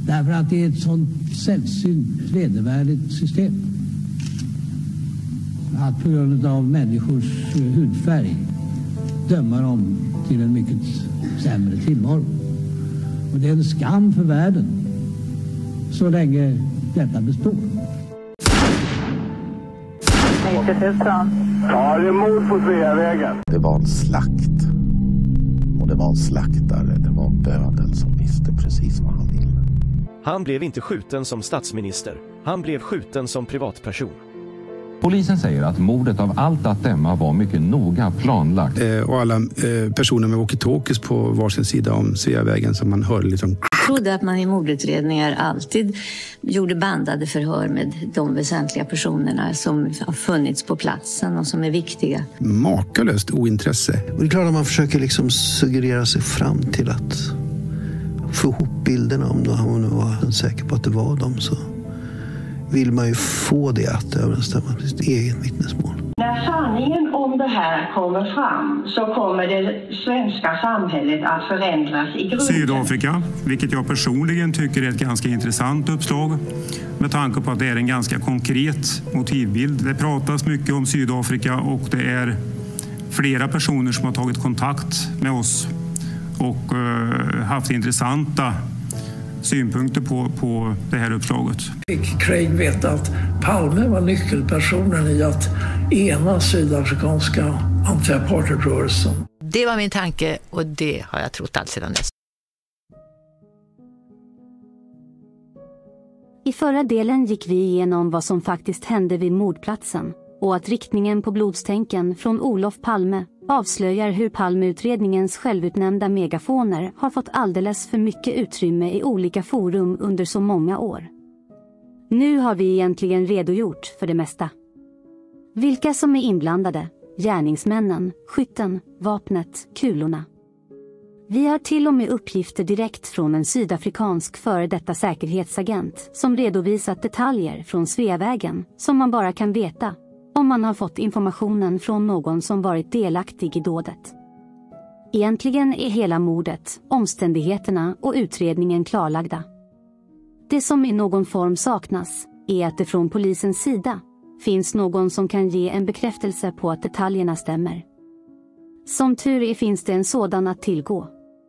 Därför att det är ett sånt sällsynt vedervärdigt system. Att på grund av människors hudfärg döma dem till en mycket sämre tillvaro. Och det är en skam för världen så länge detta består. Ja, det är mord på Sveavägen. Det var en slakt. Och det var en slaktare. Det var en bödel som visste precis vad han ville. Han blev inte skjuten som statsminister. Han blev skjuten som privatperson. Polisen säger att mordet av allt att döma var mycket noga planlagt. Och alla personer med walkie-talkies på varsin sida om Sveavägen som man hörde liksom. Jag trodde att man i mordutredningar alltid gjorde bandade förhör med de väsentliga personerna som har funnits på platsen och som är viktiga. Makalöst ointresse. Och det är klart att man försöker liksom suggerera sig fram till att få ihop bilderna om hon var säker på att det var dem, så vill man ju få det att överensstämma med sitt eget vittnesmål. När sanningen om det här kommer fram så kommer det svenska samhället att förändras i grunden. Sydafrika, vilket jag personligen tycker är ett ganska intressant uppslag med tanke på att det är en ganska konkret motivbild. Det pratas mycket om Sydafrika och det är flera personer som har tagit kontakt med oss och haft intressanta synpunkter på det här uppslaget. Fick Craig veta att Palme var nyckelpersonen i att ena sydafrikanska anti-apartheidrörelsen. Det var min tanke och det har jag trott allt sedan dess. I förra delen gick vi igenom vad som faktiskt hände vid mordplatsen och att riktningen på blodstänken från Olof Palme avslöjar hur Palmeutredningens självutnämnda megafoner har fått alldeles för mycket utrymme i olika forum under så många år. Nu har vi egentligen redogjort för det mesta. Vilka som är inblandade, gärningsmännen, skytten, vapnet, kulorna. Vi har till och med uppgifter direkt från en sydafrikansk före detta säkerhetsagent som redovisat detaljer från Sveavägen som man bara kan veta om man har fått informationen från någon som varit delaktig i dådet. Egentligen är hela mordet, omständigheterna och utredningen klarlagda. Det som i någon form saknas är att det från polisens sida finns någon som kan ge en bekräftelse på att detaljerna stämmer. Som tur är finns det en sådan att tillgå.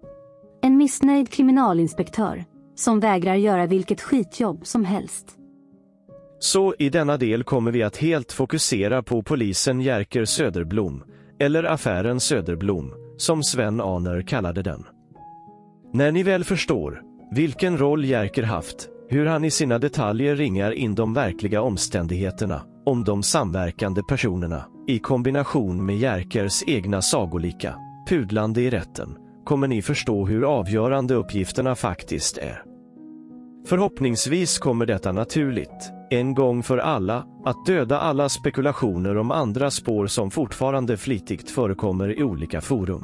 En missnöjd kriminalinspektör som vägrar göra vilket skitjobb som helst. Så i denna del kommer vi att helt fokusera på polisen Jerker Söderblom, eller affären Söderblom, som Sven Aner kallade den. När ni väl förstår vilken roll Jerker haft, hur han i sina detaljer ringar in de verkliga omständigheterna om de samverkande personerna, i kombination med Jerkers egna sagolika pudlande i rätten, kommer ni förstå hur avgörande uppgifterna faktiskt är. Förhoppningsvis kommer detta naturligt, en gång för alla, att döda alla spekulationer om andra spår som fortfarande flitigt förekommer i olika forum.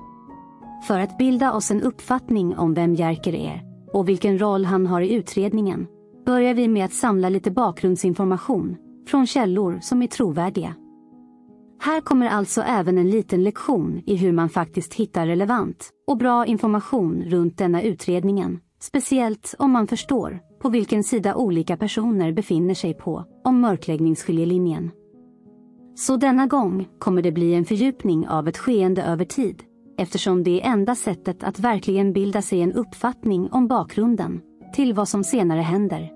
För att bilda oss en uppfattning om vem Jerker är och vilken roll han har i utredningen börjar vi med att samla lite bakgrundsinformation från källor som är trovärdiga. Här kommer alltså även en liten lektion i hur man faktiskt hittar relevant och bra information runt denna utredningen, speciellt om man förstår på vilken sida olika personer befinner sig på om mörkläggningsskiljelinjen. Så denna gång kommer det bli en fördjupning av ett skeende över tid, eftersom det är enda sättet att verkligen bilda sig en uppfattning om bakgrunden till vad som senare händer.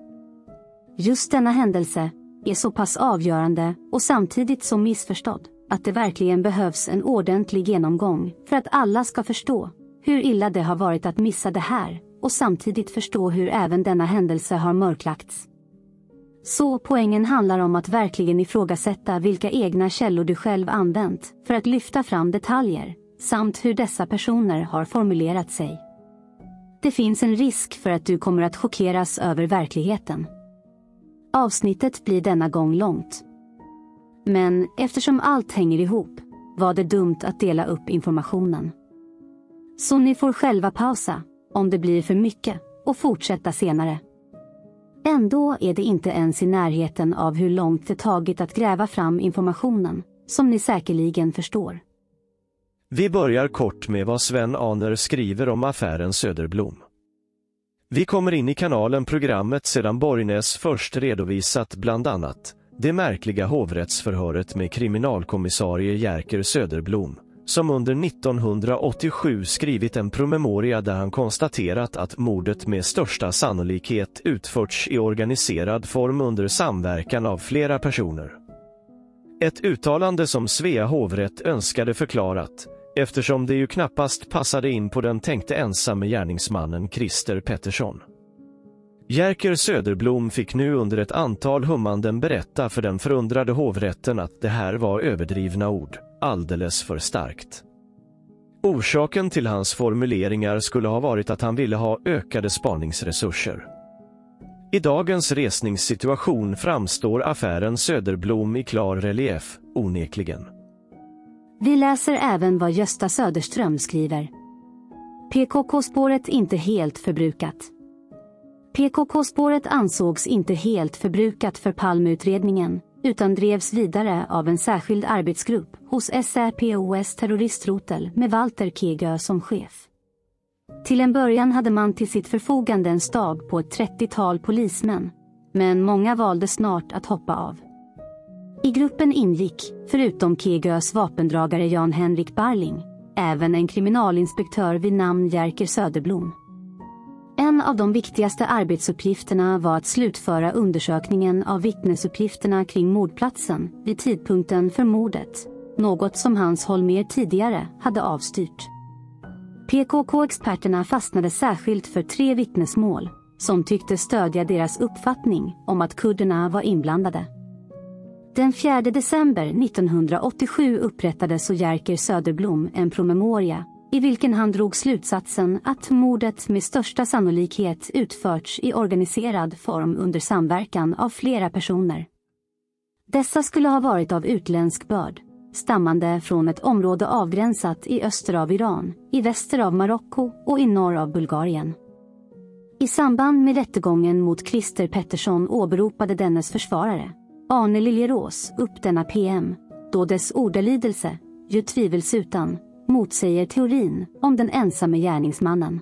Just denna händelse är så pass avgörande och samtidigt så missförstådd att det verkligen behövs en ordentlig genomgång för att alla ska förstå hur illa det har varit att missa det här och samtidigt förstå hur även denna händelse har mörklagts. Så poängen handlar om att verkligen ifrågasätta vilka egna källor du själv använt för att lyfta fram detaljer samt hur dessa personer har formulerat sig. Det finns en risk för att du kommer att chockeras över verkligheten. Avsnittet blir denna gång långt. Men eftersom allt hänger ihop var det dumt att dela upp informationen. Så ni får själva pausa om det blir för mycket och fortsätta senare. Ändå är det inte ens i närheten av hur långt det tagit att gräva fram informationen, som ni säkerligen förstår. Vi börjar kort med vad Sven Aner skriver om affären Söderblom. Vi kommer in i kanalen programmet sedan Borgnäs först redovisat bland annat det märkliga hovrättsförhöret med kriminalkommissarie Jerker Söderblom, som under 1987 skrivit en promemoria där han konstaterat att mordet med största sannolikhet utförts i organiserad form under samverkan av flera personer. Ett uttalande som Svea hovrätt önskade förklarat, eftersom det ju knappast passade in på den tänkte ensamme gärningsmannen Christer Pettersson. Jerker Söderblom fick nu under ett antal hummanden berätta för den förundrade hovrätten att det här var överdrivna ord, alldeles för starkt. Orsaken till hans formuleringar skulle ha varit att han ville ha ökade spaningsresurser. I dagens resningssituation framstår affären Söderblom i klar relief, onekligen. Vi läser även vad Gösta Söderström skriver. PKK-spåret inte helt förbrukat. PKK-spåret ansågs inte helt förbrukat för Palmeutredningen, utan drevs vidare av en särskild arbetsgrupp hos SÄPOS terroristrotel med Walter Kegö som chef. Till en början hade man till sitt förfogande en stab på ett 30-tal polismän, men många valde snart att hoppa av. I gruppen ingick, förutom Kegös vapendragare Jan Henrik Barling, även en kriminalinspektör vid namn Jerker Söderblom. En av de viktigaste arbetsuppgifterna var att slutföra undersökningen av vittnesuppgifterna kring mordplatsen vid tidpunkten för mordet, något som Hans Holmér tidigare hade avstyrt. PKK-experterna fastnade särskilt för 3 vittnesmål som tyckte stödja deras uppfattning om att kurderna var inblandade. Den 4 december 1987 upprättade så Jerker Söderblom en promemoria i vilken han drog slutsatsen att mordet med största sannolikhet utförts i organiserad form under samverkan av flera personer. Dessa skulle ha varit av utländsk börd, stammande från ett område avgränsat i öster av Iran, i väster av Marocko och i norr av Bulgarien. I samband med rättegången mot Christer Pettersson åberopade dennes försvarare, Arne Liljerås, upp denna PM, då dess ordalydelse, ju tvivelsutan, motsäger teorin om den ensamme gärningsmannen.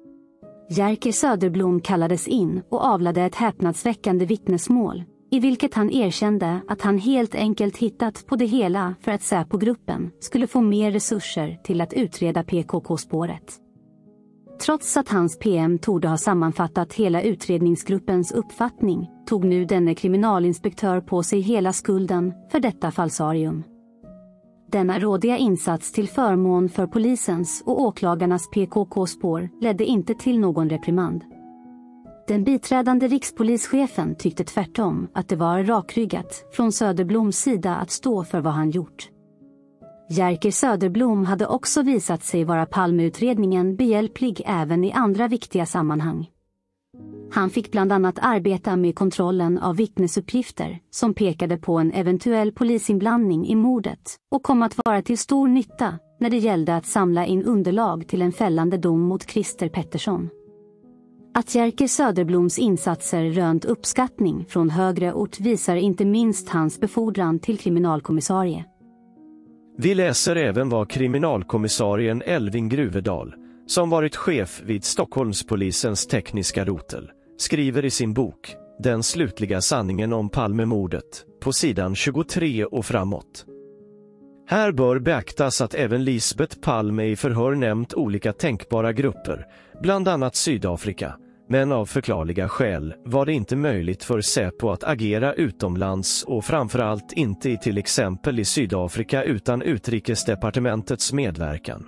Jerker Söderblom kallades in och avlade ett häpnadsväckande vittnesmål, i vilket han erkände att han helt enkelt hittat på det hela för att SÄPO-gruppen skulle få mer resurser till att utreda PKK-spåret. Trots att hans PM torde ha sammanfattat hela utredningsgruppens uppfattning, tog nu denne kriminalinspektör på sig hela skulden för detta falsarium. Denna rådiga insats till förmån för polisens och åklagarnas PKK-spår ledde inte till någon reprimand. Den biträdande rikspolischefen tyckte tvärtom att det var rakryggat från Söderbloms sida att stå för vad han gjort. Jerker Söderblom hade också visat sig vara Palmeutredningen behjälplig även i andra viktiga sammanhang. Han fick bland annat arbeta med kontrollen av vittnesuppgifter som pekade på en eventuell polisinblandning i mordet och kom att vara till stor nytta när det gällde att samla in underlag till en fällande dom mot Christer Pettersson. Att Jerker Söderbloms insatser rönt uppskattning från högre ort visar inte minst hans befordran till kriminalkommissarie. Vi läser även vad kriminalkommissarien Elving Gruvedal, som varit chef vid Stockholmspolisens tekniska rotel, skriver i sin bok Den slutliga sanningen om Palmemordet, på sidan 23 och framåt. Här bör beaktas att även Lisbeth Palme i förhör nämnt olika tänkbara grupper, bland annat Sydafrika, men av förklarliga skäl var det inte möjligt för SÄPO att agera utomlands och framförallt inte i till exempel i Sydafrika utan utrikesdepartementets medverkan.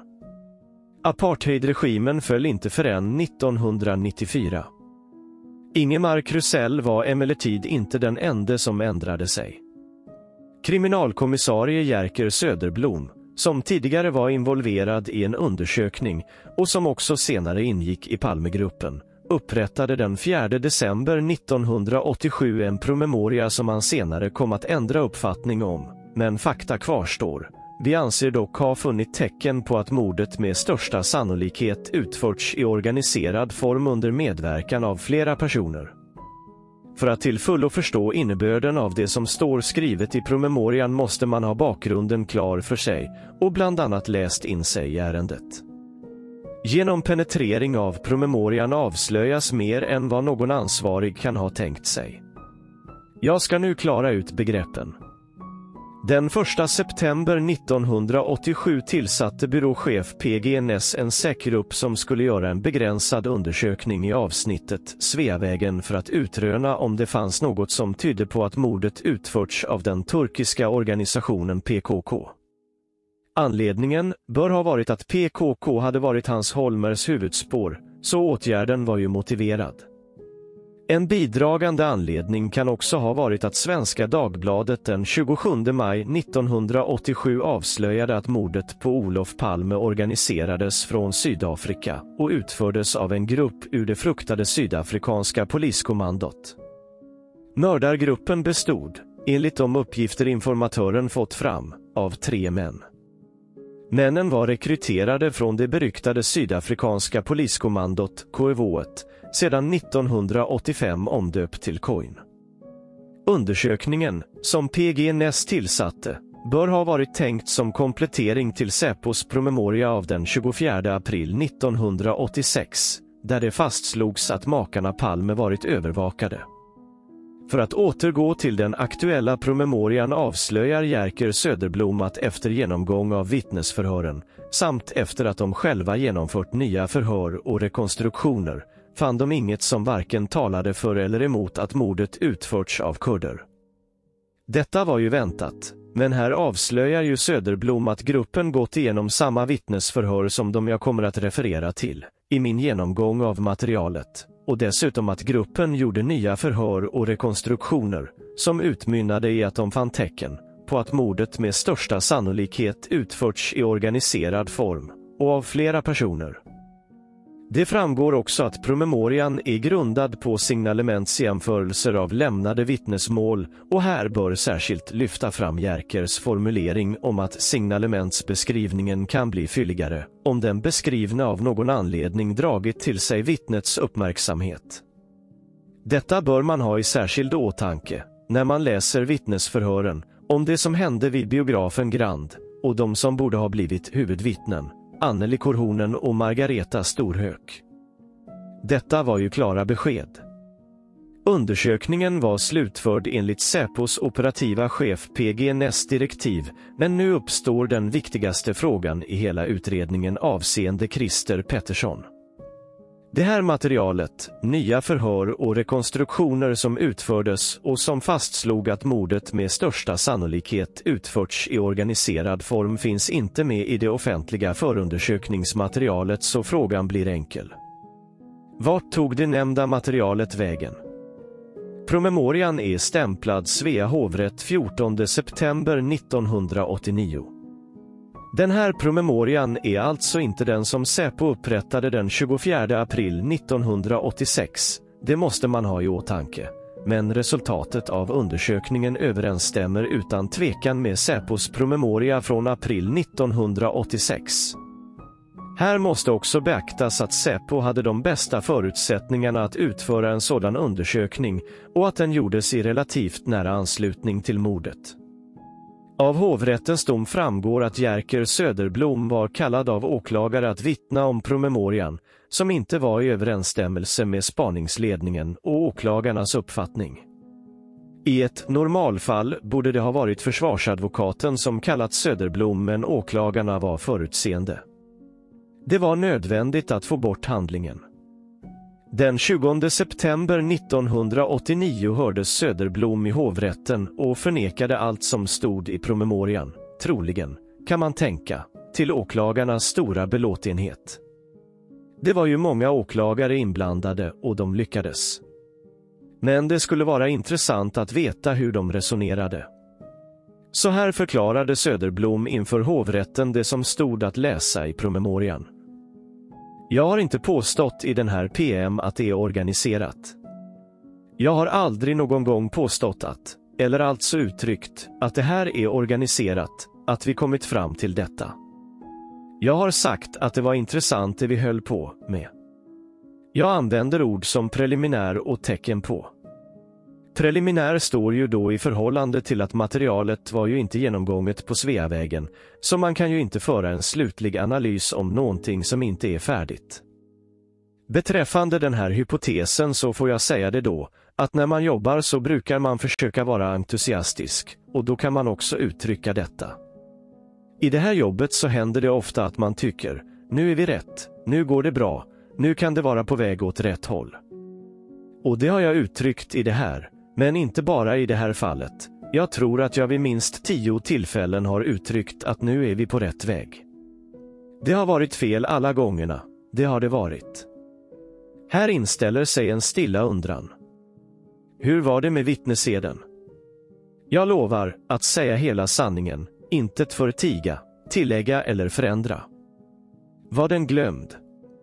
Apartheidregimen föll inte förrän 1994. Ingemar Krusell var emellertid inte den enda som ändrade sig. Kriminalkommissarie Jerker Söderblom, som tidigare var involverad i en undersökning och som också senare ingick i Palmegruppen, upprättade den 4 december 1987 en promemoria som han senare kom att ändra uppfattning om, men fakta kvarstår. Vi anser dock ha funnit tecken på att mordet med största sannolikhet utförts i organiserad form under medverkan av flera personer. För att till fullo förstå innebörden av det som står skrivet i promemorian måste man ha bakgrunden klar för sig och bland annat läst in sig i ärendet. Genom penetrering av promemorian avslöjas mer än vad någon ansvarig kan ha tänkt sig. Jag ska nu klara ut begreppen. Den 1 september 1987 tillsatte byråchef PG Ness en SÄK-grupp som skulle göra en begränsad undersökning i avsnittet Sveavägen för att utröna om det fanns något som tydde på att mordet utförts av den turkiska organisationen PKK. Anledningen bör ha varit att PKK hade varit Hans Holmers huvudspår, så åtgärden var ju motiverad. En bidragande anledning kan också ha varit att Svenska Dagbladet den 27 maj 1987 avslöjade att mordet på Olof Palme organiserades från Sydafrika och utfördes av en grupp ur det fruktade sydafrikanska poliskommandot. Mördargruppen bestod, enligt de uppgifter informatören fått fram, av 3 män. Männen var rekryterade från det beryktade sydafrikanska poliskommandot KFO-et, sedan 1985 omdöpt till COIN. Undersökningen, som PG Ness tillsatte, bör ha varit tänkt som komplettering till Säpos promemoria av den 24 april 1986, där det fastslogs att makarna Palme varit övervakade. För att återgå till den aktuella promemorian avslöjar Jerker Söderblom att efter genomgång av vittnesförhören, samt efter att de själva genomfört nya förhör och rekonstruktioner, fann de inget som varken talade för eller emot att mordet utförts av kurder. Detta var ju väntat, men här avslöjar ju Söderblom att gruppen gått igenom samma vittnesförhör som de jag kommer att referera till, i min genomgång av materialet, och dessutom att gruppen gjorde nya förhör och rekonstruktioner, som utmynnade i att de fann tecken på att mordet med största sannolikhet utförts i organiserad form, och av flera personer. Det framgår också att promemorian är grundad på signalementsjämförelser av lämnade vittnesmål, och här bör särskilt lyfta fram Jerkers formulering om att signalementsbeskrivningen kan bli fylligare om den beskrivna av någon anledning dragit till sig vittnets uppmärksamhet. Detta bör man ha i särskild åtanke när man läser vittnesförhören om det som hände vid biografen Grand och de som borde ha blivit huvudvittnen, Anneli Korhonen och Margareta Storhök. Detta var ju klara besked. Undersökningen var slutförd enligt Säpos operativa chef PG Ness direktiv, men nu uppstår den viktigaste frågan i hela utredningen avseende Christer Pettersson. Det här materialet, nya förhör och rekonstruktioner som utfördes och som fastslog att mordet med största sannolikhet utförts i organiserad form, finns inte med i det offentliga förundersökningsmaterialet, så frågan blir enkel. Vart tog det nämnda materialet vägen? Promemorian är stämplad Svea hovrätt 14 september 1989. Den här promemorian är alltså inte den som Säpo upprättade den 24 april 1986, det måste man ha i åtanke. Men resultatet av undersökningen överensstämmer utan tvekan med Säpos promemoria från april 1986. Här måste också beaktas att Säpo hade de bästa förutsättningarna att utföra en sådan undersökning och att den gjordes i relativt nära anslutning till mordet. Av hovrättens dom framgår att Jerker Söderblom var kallad av åklagare att vittna om promemorian, som inte var i överensstämmelse med spaningsledningen och åklagarnas uppfattning. I ett normalfall borde det ha varit försvarsadvokaten som kallat Söderblom, men åklagarna var förutseende. Det var nödvändigt att få bort handlingen. Den 20 september 1989 hördes Söderblom i hovrätten och förnekade allt som stod i promemorian, troligen, kan man tänka, till åklagarnas stora belåtenhet. Det var ju många åklagare inblandade och de lyckades. Men det skulle vara intressant att veta hur de resonerade. Så här förklarade Söderblom inför hovrätten det som stod att läsa i promemorian. Jag har inte påstått i den här PM att det är organiserat. Jag har aldrig någon gång påstått att, eller alltså uttryckt, att det här är organiserat, att vi kommit fram till detta. Jag har sagt att det var intressant det vi höll på med. Jag använder ord som preliminär och tecken på. Preliminär står ju då i förhållande till att materialet var ju inte genomgånget på Sveavägen, så man kan ju inte föra en slutlig analys om någonting som inte är färdigt. Beträffande den här hypotesen så får jag säga det då, att när man jobbar så brukar man försöka vara entusiastisk, och då kan man också uttrycka detta. I det här jobbet så händer det ofta att man tycker, nu är vi rätt, nu går det bra, nu kan det vara på väg åt rätt håll. Och det har jag uttryckt i det här, men inte bara i det här fallet. Jag tror att jag vid minst 10 tillfällen har uttryckt att nu är vi på rätt väg. Det har varit fel alla gångerna, det har det varit. Här inställer sig en stilla undran. Hur var det med vittneseden? Jag lovar att säga hela sanningen, intet förtiga, tillägga eller förändra. Var den glömd?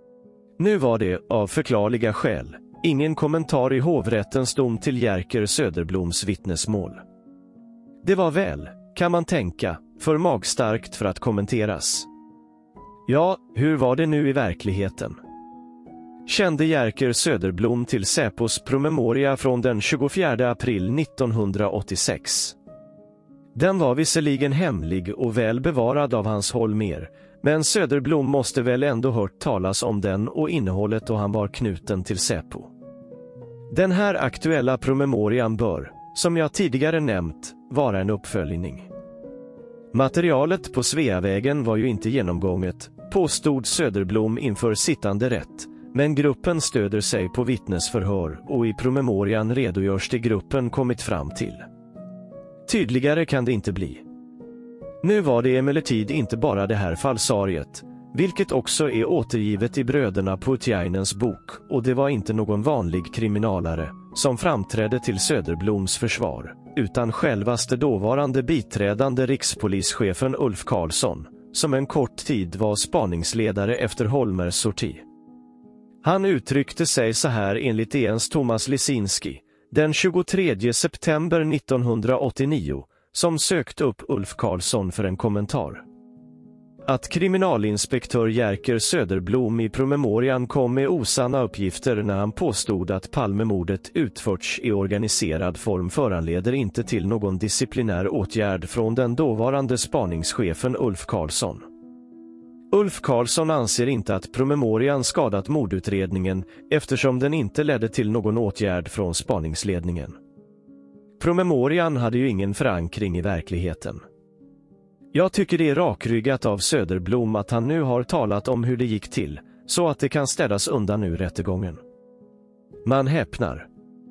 Nu var det, av förklarliga skäl, ingen kommentar i hovrättens dom till Jerker Söderbloms vittnesmål. Det var väl, kan man tänka, för magstarkt för att kommenteras. Ja, hur var det nu i verkligheten? Kände Jerker Söderblom till Säpos promemoria från den 24 april 1986. Den var visserligen hemlig och väl bevarad av hans Holmér, men Söderblom måste väl ändå hört talas om den och innehållet då han var knuten till Säpo. Den här aktuella promemorian bör, som jag tidigare nämnt, vara en uppföljning. Materialet på Sveavägen var ju inte genomgånget, påstod Söderblom inför sittande rätt, men gruppen stöder sig på vittnesförhör och i promemorian redogörs det gruppen kommit fram till. Tydligare kan det inte bli. Nu var det emellertid inte bara det här falsariet, vilket också är återgivet i bröderna Putiainens bok, och det var inte någon vanlig kriminalare som framträdde till Söderbloms försvar, utan självaste dåvarande biträdande rikspolischefen Ulf Karlsson, som en kort tid var spaningsledare efter Holmers sorti. Han uttryckte sig så här enligt DN:s Thomas Lisinski, den 23 september 1989, som sökte upp Ulf Karlsson för en kommentar. Att kriminalinspektör Jerker Söderblom i promemorian kom med osanna uppgifter när han påstod att Palmemordet utförts i organiserad form föranleder inte till någon disciplinär åtgärd från den dåvarande spaningschefen Ulf Karlsson. Ulf Karlsson anser inte att promemorian skadat mordutredningen eftersom den inte ledde till någon åtgärd från spaningsledningen. Promemorian hade ju ingen förankring i verkligheten. Jag tycker det är rakryggat av Söderblom att han nu har talat om hur det gick till, så att det kan städas undan ur rättegången. Man häpnar.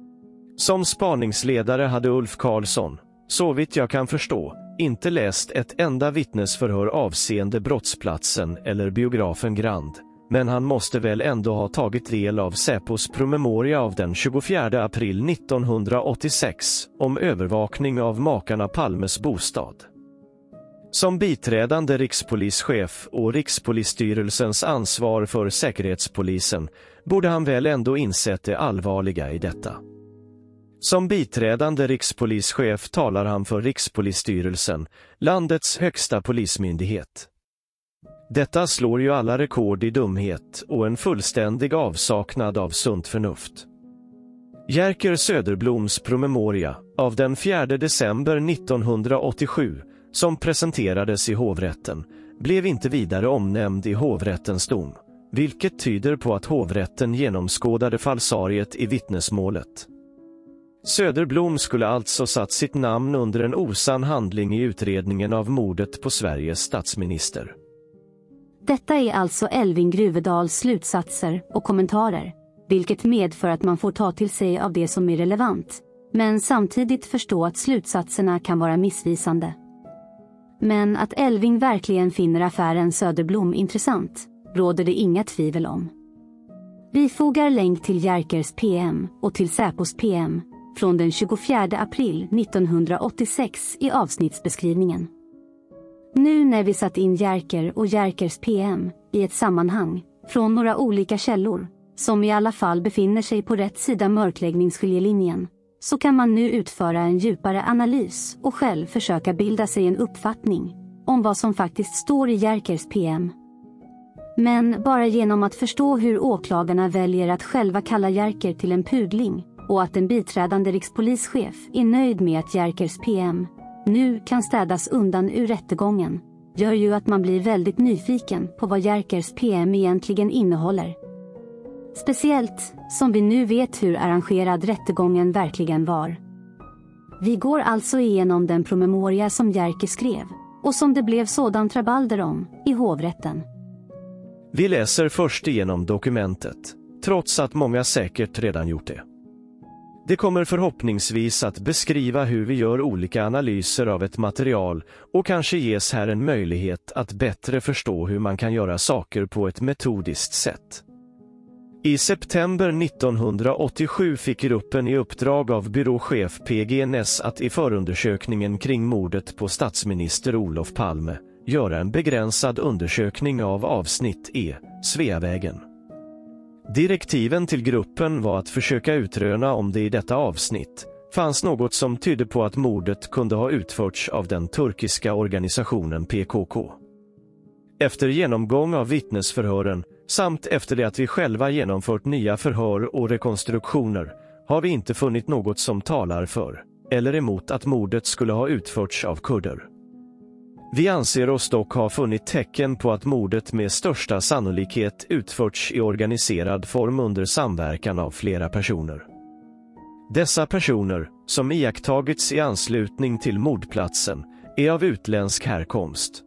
Som spaningsledare hade Ulf Karlsson, så vitt jag kan förstå, inte läst ett enda vittnesförhör avseende brottsplatsen eller biografen Grand, men han måste väl ändå ha tagit del av Säpos promemoria av den 24 april 1986 om övervakning av makarna Palmes bostad. Som biträdande rikspolischef och Rikspolisstyrelsens ansvar för säkerhetspolisen borde han väl ändå insett det allvarliga i detta. Som biträdande rikspolischef talar han för Rikspolisstyrelsen, landets högsta polismyndighet. Detta slår ju alla rekord i dumhet och en fullständig avsaknad av sunt förnuft. Jerker Söderbloms promemoria av den 4 december 1987 som presenterades i hovrätten blev inte vidare omnämnd i hovrättens dom, vilket tyder på att hovrätten genomskådade falsariet i vittnesmålet. Söderblom skulle alltså satt sitt namn under en osann handling i utredningen av mordet på Sveriges statsminister. Detta är alltså Elving Gruvedals slutsatser och kommentarer, vilket medför att man får ta till sig av det som är relevant, men samtidigt förstå att slutsatserna kan vara missvisande. Men att Elving verkligen finner affären Söderblom intressant, råder det inga tvivel om. Vi fogar länk till Jerkers PM och till Säpos PM från den 24 april 1986 i avsnittsbeskrivningen. Nu när vi satt in Jerker och Jerkers PM i ett sammanhang från några olika källor, som i alla fall befinner sig på rätt sida mörkläggningsskiljelinjen, så kan man nu utföra en djupare analys och själv försöka bilda sig en uppfattning om vad som faktiskt står i Jerkers PM. Men bara genom att förstå hur åklagarna väljer att själva kalla Jerker till en pudling och att en biträdande rikspolischef är nöjd med att Jerkers PM nu kan städas undan ur rättegången gör ju att man blir väldigt nyfiken på vad Jerkers PM egentligen innehåller. Speciellt som vi nu vet hur arrangerad rättegången verkligen var. Vi går alltså igenom den promemoria som Jerker skrev och som det blev sådan trabalder om i hovrätten. Vi läser först igenom dokumentet, trots att många säkert redan gjort det. Det kommer förhoppningsvis att beskriva hur vi gör olika analyser av ett material och kanske ges här en möjlighet att bättre förstå hur man kan göra saker på ett metodiskt sätt. I september 1987 fick gruppen i uppdrag av byråchef PG Ness att i förundersökningen kring mordet på statsminister Olof Palme göra en begränsad undersökning av avsnitt E, Sveavägen. Direktiven till gruppen var att försöka utröna om det i detta avsnitt fanns något som tydde på att mordet kunde ha utförts av den turkiska organisationen PKK. Efter genomgång av vittnesförhören samt efter det att vi själva genomfört nya förhör och rekonstruktioner har vi inte funnit något som talar för eller emot att mordet skulle ha utförts av kurder. Vi anser oss dock ha funnit tecken på att mordet med största sannolikhet utförts i organiserad form under samverkan av flera personer. Dessa personer, som iakttagits i anslutning till mordplatsen, är av utländsk härkomst.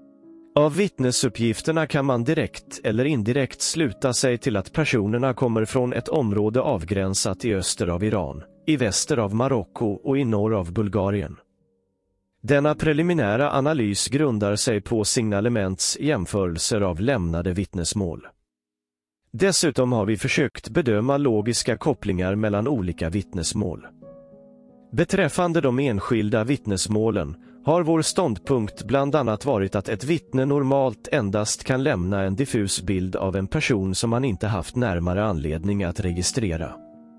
Av vittnesuppgifterna kan man direkt eller indirekt sluta sig till att personerna kommer från ett område avgränsat i öster av Iran, i väster av Marocko och i norr av Bulgarien. Denna preliminära analys grundar sig på signalements jämförelser av lämnade vittnesmål. Dessutom har vi försökt bedöma logiska kopplingar mellan olika vittnesmål. Beträffande de enskilda vittnesmålen har vår ståndpunkt bland annat varit att ett vittne normalt endast kan lämna en diffus bild av en person som man inte haft närmare anledning att registrera.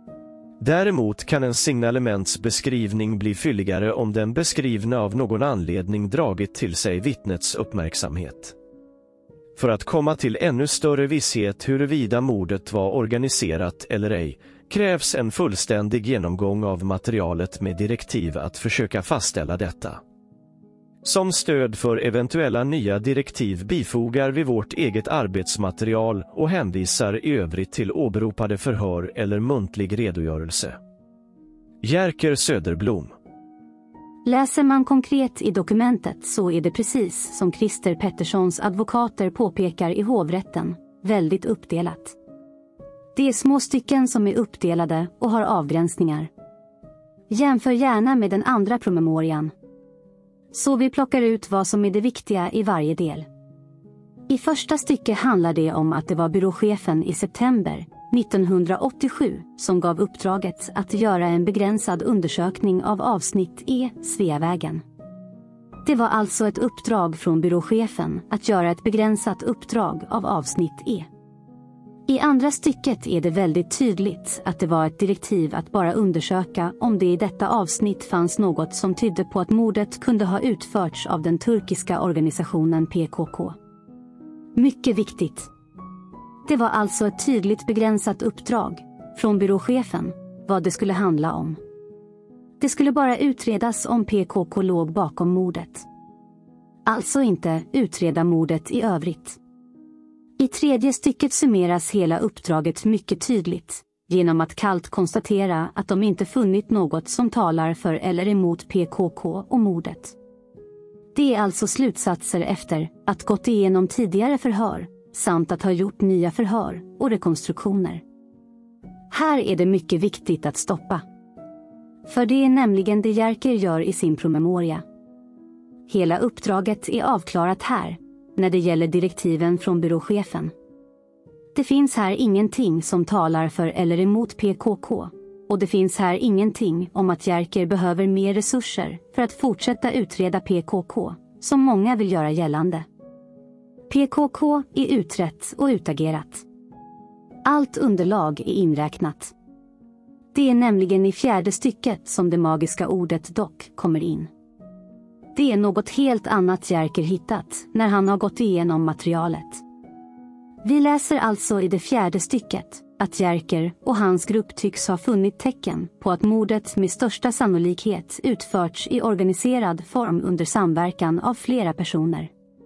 Däremot kan en signalements beskrivning bli fylligare om den beskrivna av någon anledning dragit till sig vittnets uppmärksamhet. För att komma till ännu större visshet huruvida mordet var organiserat eller ej krävs en fullständig genomgång av materialet med direktiv att försöka fastställa detta. Som stöd för eventuella nya direktiv bifogar vi vårt eget arbetsmaterial och hänvisar i övrigt till åberopade förhör eller muntlig redogörelse. Jerker Söderblom. Läser man konkret i dokumentet så är det precis som Christer Petterssons advokater påpekar i hovrätten, väldigt uppdelat. Det är små stycken som är uppdelade och har avgränsningar. Jämför gärna med den andra promemorian. Så vi plockar ut vad som är det viktiga i varje del. I första stycket handlar det om att det var byråchefen i september 1987 som gav uppdraget att göra en begränsad undersökning av avsnitt E, Sveavägen. Det var alltså ett uppdrag från byråchefen att göra ett begränsat uppdrag av avsnitt E. I andra stycket är det väldigt tydligt att det var ett direktiv att bara undersöka om det i detta avsnitt fanns något som tydde på att mordet kunde ha utförts av den turkiska organisationen PKK. Mycket viktigt. Det var alltså ett tydligt begränsat uppdrag från byråchefen vad det skulle handla om. Det skulle bara utredas om PKK låg bakom mordet. Alltså inte utreda mordet i övrigt. I tredje stycket summeras hela uppdraget mycket tydligt genom att kallt konstatera att de inte funnit något som talar för eller emot PKK och mordet. Det är alltså slutsatser efter att gått igenom tidigare förhör samt att ha gjort nya förhör och rekonstruktioner. Här är det mycket viktigt att stoppa. För det är nämligen det Jerker gör i sin promemoria. Hela uppdraget är avklarat här när det gäller direktiven från byråchefen. Det finns här ingenting som talar för eller emot PKK och det finns här ingenting om att Jerker behöver mer resurser för att fortsätta utreda PKK, som många vill göra gällande. PKK är utrett och utagerat. Allt underlag är inräknat. Det är nämligen i fjärde stycket som det magiska ordet dock kommer in. Det är något helt annat Jerker hittat när han har gått igenom materialet. Vi läser alltså i det 4:e stycket att Jerker och hans grupp tycks ha funnit tecken på att mordet med största sannolikhet utförts i organiserad form under samverkan av flera personer.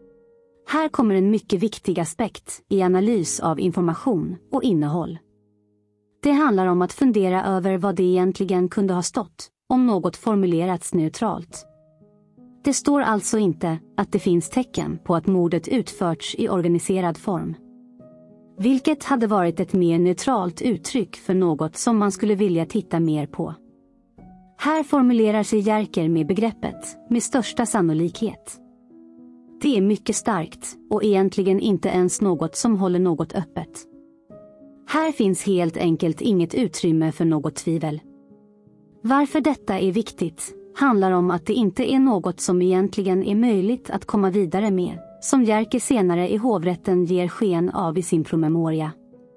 Här kommer en mycket viktig aspekt i analys av information och innehåll. Det handlar om att fundera över vad det egentligen kunde ha stått om något formulerats neutralt. Det står alltså inte att det finns tecken på att mordet utförts i organiserad form. Vilket hade varit ett mer neutralt uttryck för något som man skulle vilja titta mer på. Här formulerar sig Jerker med begreppet med största sannolikhet. Det är mycket starkt och egentligen inte ens något som håller något öppet. Här finns helt enkelt inget utrymme för något tvivel. Varför detta är viktigt handlar om att det inte är något som egentligen är möjligt att komma vidare med, som Jerker senare i hovrätten ger sken av i sin promemoria.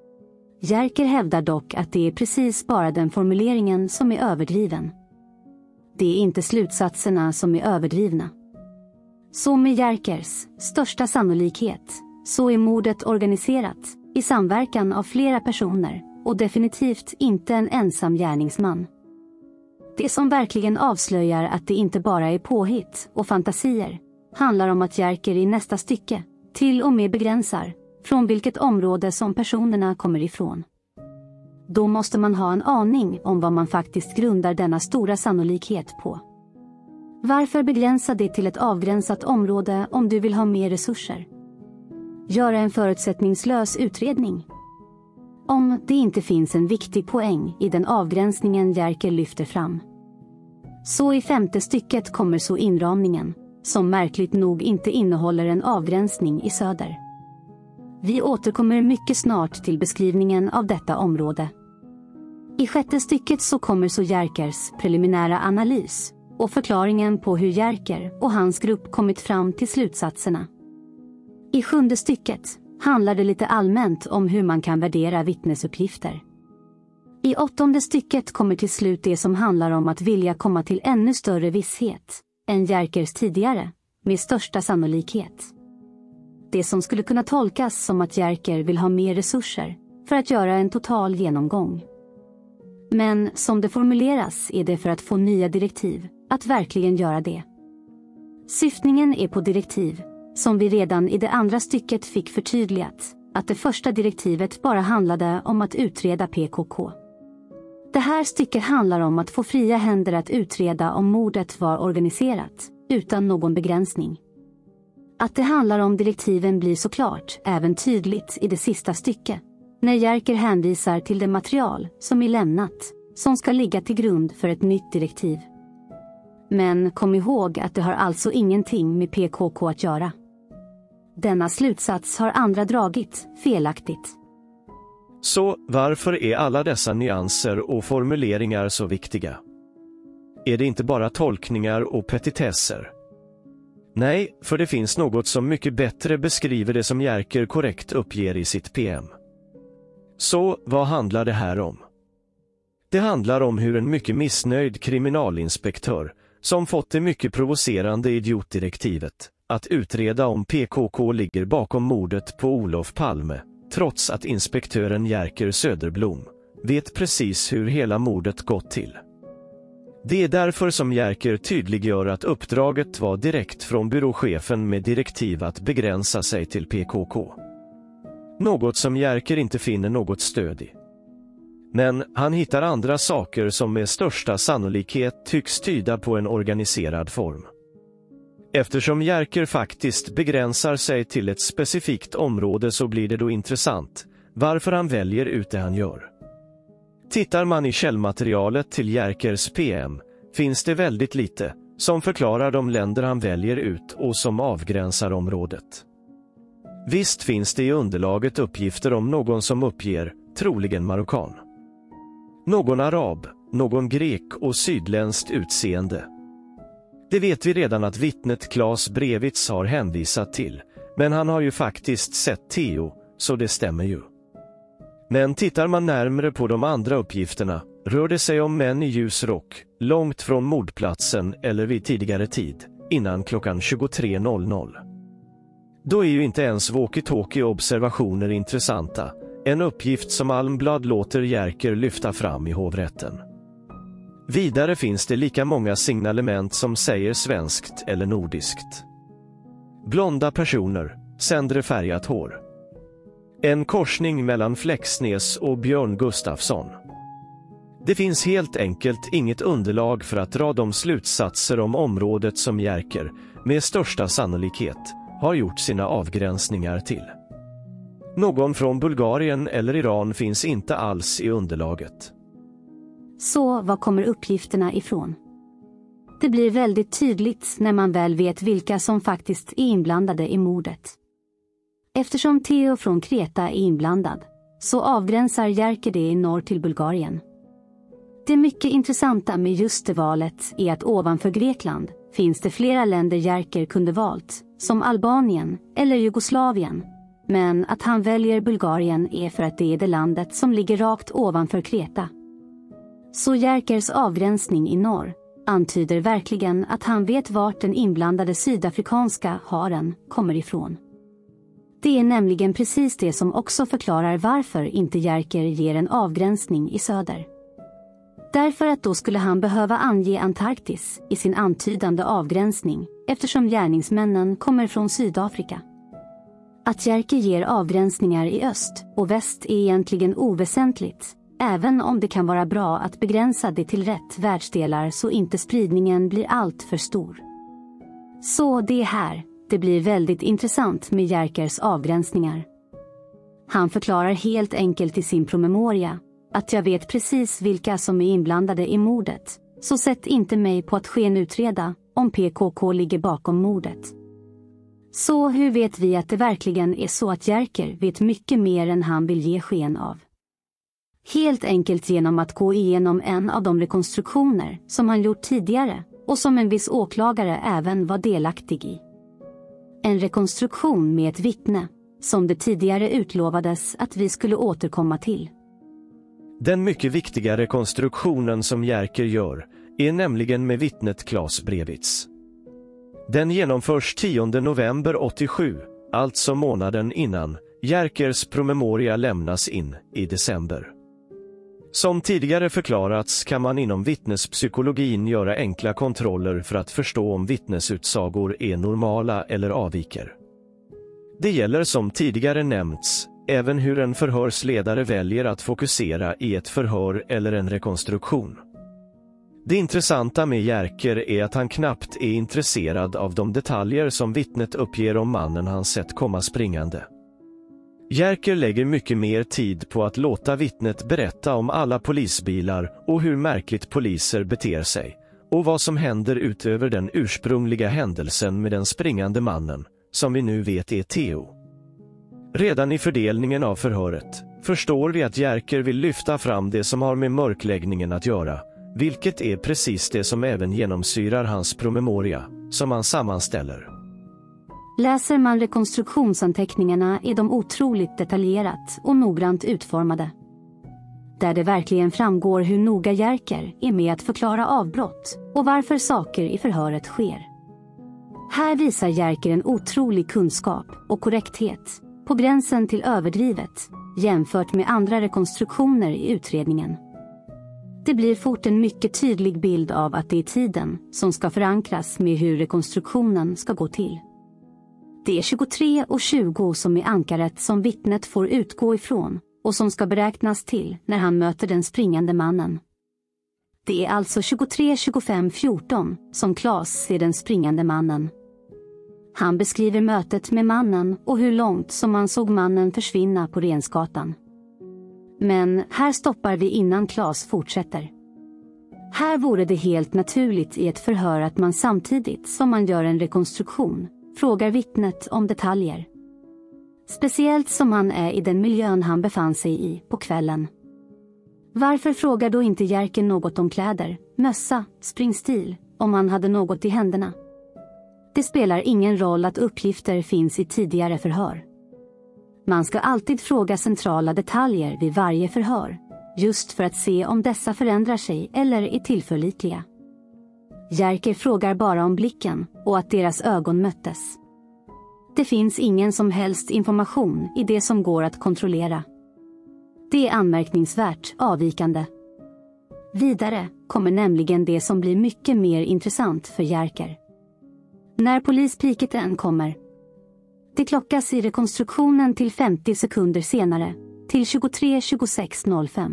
Jerker hävdar dock att det är precis bara den formuleringen som är överdriven. Det är inte slutsatserna som är överdrivna. Så med Jerkers största sannolikhet så är mordet organiserat i samverkan av flera personer och definitivt inte en ensam gärningsman. Det som verkligen avslöjar att det inte bara är påhitt och fantasier handlar om att Jerker i nästa stycke till och med begränsar från vilket område som personerna kommer ifrån. Då måste man ha en aning om vad man faktiskt grundar denna stora sannolikhet på. Varför begränsa det till ett avgränsat område om du vill ha mer resurser? Göra en förutsättningslös utredning. Om det inte finns en viktig poäng i den avgränsningen Jerker lyfter fram. Så i 5:e stycket kommer så inramningen, som märkligt nog inte innehåller en avgränsning i söder. Vi återkommer mycket snart till beskrivningen av detta område. I 6:e stycket så kommer så Jerkers preliminära analys och förklaringen på hur Jerker och hans grupp kommit fram till slutsatserna. I 7:e stycket handlar det lite allmänt om hur man kan värdera vittnesuppgifter. I 8:e stycket kommer till slut det som handlar om att vilja komma till ännu större visshet än Jerkers tidigare, med största sannolikhet. Det som skulle kunna tolkas som att Jerker vill ha mer resurser för att göra en total genomgång. Men som det formuleras är det för att få nya direktiv att verkligen göra det. Syftningen är på direktiv, som vi redan i det andra stycket fick förtydligat, att det första direktivet bara handlade om att utreda PKK. Det här stycket handlar om att få fria händer att utreda om mordet var organiserat, utan någon begränsning. Att det handlar om direktiven blir såklart även tydligt i det sista stycket, när Jerker hänvisar till det material som är lämnat, som ska ligga till grund för ett nytt direktiv. Men kom ihåg att det har alltså ingenting med PKK att göra. Denna slutsats har andra dragit felaktigt. Så varför är alla dessa nyanser och formuleringar så viktiga? Är det inte bara tolkningar och petitesser? Nej, för det finns något som mycket bättre beskriver det som Jerker korrekt uppger i sitt PM. Så vad handlar det här om? Det handlar om hur en mycket missnöjd kriminalinspektör, som fått det mycket provocerande idiotdirektivet att utreda om PKK ligger bakom mordet på Olof Palme, trots att inspektören Jerker Söderblom vet precis hur hela mordet gått till. Det är därför som Jerker tydliggör att uppdraget var direkt från byråchefen med direktiv att begränsa sig till PKK. Något som Jerker inte finner något stöd i. Men han hittar andra saker som med största sannolikhet tycks tyda på en organiserad form. Eftersom Jerker faktiskt begränsar sig till ett specifikt område så blir det då intressant varför han väljer ut det han gör. Tittar man i källmaterialet till Jerkers PM finns det väldigt lite som förklarar de länder han väljer ut och som avgränsar området. Visst finns det i underlaget uppgifter om någon som uppger, troligen marockan. Någon arab, någon grek och sydländskt utseende. Det vet vi redan att vittnet Claes Brevitz har hänvisat till, men han har ju faktiskt sett Theo, så det stämmer ju. Men tittar man närmare på de andra uppgifterna rör det sig om män i ljus rock, långt från mordplatsen eller vid tidigare tid, innan klockan 23:00. Då är ju inte ens walkie-talkie-observationer intressanta, en uppgift som Almblad låter Jerker lyfta fram i hovrätten. Vidare finns det lika många signalement som säger svenskt eller nordiskt. Blonda personer, sändre färgat hår. En korsning mellan Flexnes och Björn Gustafsson. Det finns helt enkelt inget underlag för att dra de slutsatser om området som Jerker, med största sannolikhet, har gjort sina avgränsningar till. Någon från Bulgarien eller Iran finns inte alls i underlaget. Så var kommer uppgifterna ifrån? Det blir väldigt tydligt när man väl vet vilka som faktiskt är inblandade i mordet. Eftersom Theo från Kreta är inblandad, så avgränsar Jerker det i norr till Bulgarien. Det mycket intressanta med just det valet är att ovanför Grekland finns det flera länder Jerker kunde valt, som Albanien eller Jugoslavien. Men att han väljer Bulgarien är för att det är det landet som ligger rakt ovanför Kreta. Så Jerkers avgränsning i norr antyder verkligen att han vet vart den inblandade sydafrikanska haren kommer ifrån. Det är nämligen precis det som också förklarar varför inte Jerker ger en avgränsning i söder. Därför att då skulle han behöva ange Antarktis i sin antydande avgränsning, eftersom gärningsmännen kommer från Sydafrika. Att Jerker ger avgränsningar i öst och väst är egentligen oväsentligt, även om det kan vara bra att begränsa det till rätt världsdelar så inte spridningen blir allt för stor. Så det är här det blir väldigt intressant med Jerkers avgränsningar. Han förklarar helt enkelt i sin promemoria att jag vet precis vilka som är inblandade i mordet, så sätt inte mig på att skenutreda om PKK ligger bakom mordet. Så hur vet vi att det verkligen är så att Jerker vet mycket mer än han vill ge sken av? Helt enkelt genom att gå igenom en av de rekonstruktioner som han gjort tidigare och som en viss åklagare även var delaktig i. En rekonstruktion med ett vittne, som det tidigare utlovades att vi skulle återkomma till. Den mycket viktiga rekonstruktionen som Jerker gör är nämligen med vittnet Claes Brevitz. Den genomförs 10 november 87, alltså månaden innan Jerkers promemoria lämnas in i december. Som tidigare förklarats kan man inom vittnespsykologin göra enkla kontroller för att förstå om vittnesutsagor är normala eller avviker. Det gäller som tidigare nämnts även hur en förhörsledare väljer att fokusera i ett förhör eller en rekonstruktion. Det intressanta med Jerker är att han knappt är intresserad av de detaljer som vittnet uppger om mannen han sett komma springande. Jerker lägger mycket mer tid på att låta vittnet berätta om alla polisbilar och hur märkligt poliser beter sig, och vad som händer utöver den ursprungliga händelsen med den springande mannen, som vi nu vet är Theo. Redan i fördelningen av förhöret förstår vi att Jerker vill lyfta fram det som har med mörkläggningen att göra, vilket är precis det som även genomsyrar hans promemoria, som han sammanställer. Läser man rekonstruktionsanteckningarna är de otroligt detaljerat och noggrant utformade. Där det verkligen framgår hur noga Jerker är med att förklara avbrott och varför saker i förhöret sker. Här visar Jerker en otrolig kunskap och korrekthet, på gränsen till överdrivet, jämfört med andra rekonstruktioner i utredningen. Det blir fort en mycket tydlig bild av att det är tiden som ska förankras med hur rekonstruktionen ska gå till. Det är 23:20 som är ankaret som vittnet får utgå ifrån och som ska beräknas till när han möter den springande mannen. Det är alltså 23:25:14 som Claes ser den springande mannen. Han beskriver mötet med mannen och hur långt som man såg mannen försvinna på Rensgatan. Men här stoppar vi innan Claes fortsätter. Här vore det helt naturligt i ett förhör att man samtidigt som man gör en rekonstruktion frågar vittnet om detaljer. Speciellt som han är i den miljön han befann sig i på kvällen. Varför frågar då inte Jerker något om kläder, mössa, springstil, om han hade något i händerna? Det spelar ingen roll att uppgifter finns i tidigare förhör. Man ska alltid fråga centrala detaljer vid varje förhör, just för att se om dessa förändrar sig eller är tillförlitliga. Jerker frågar bara om blicken och att deras ögon möttes. Det finns ingen som helst information i det som går att kontrollera. Det är anmärkningsvärt avvikande. Vidare kommer nämligen det som blir mycket mer intressant för Jerker. När polispiketen kommer. Det klockas i rekonstruktionen till 50 sekunder senare, till 23:26:05.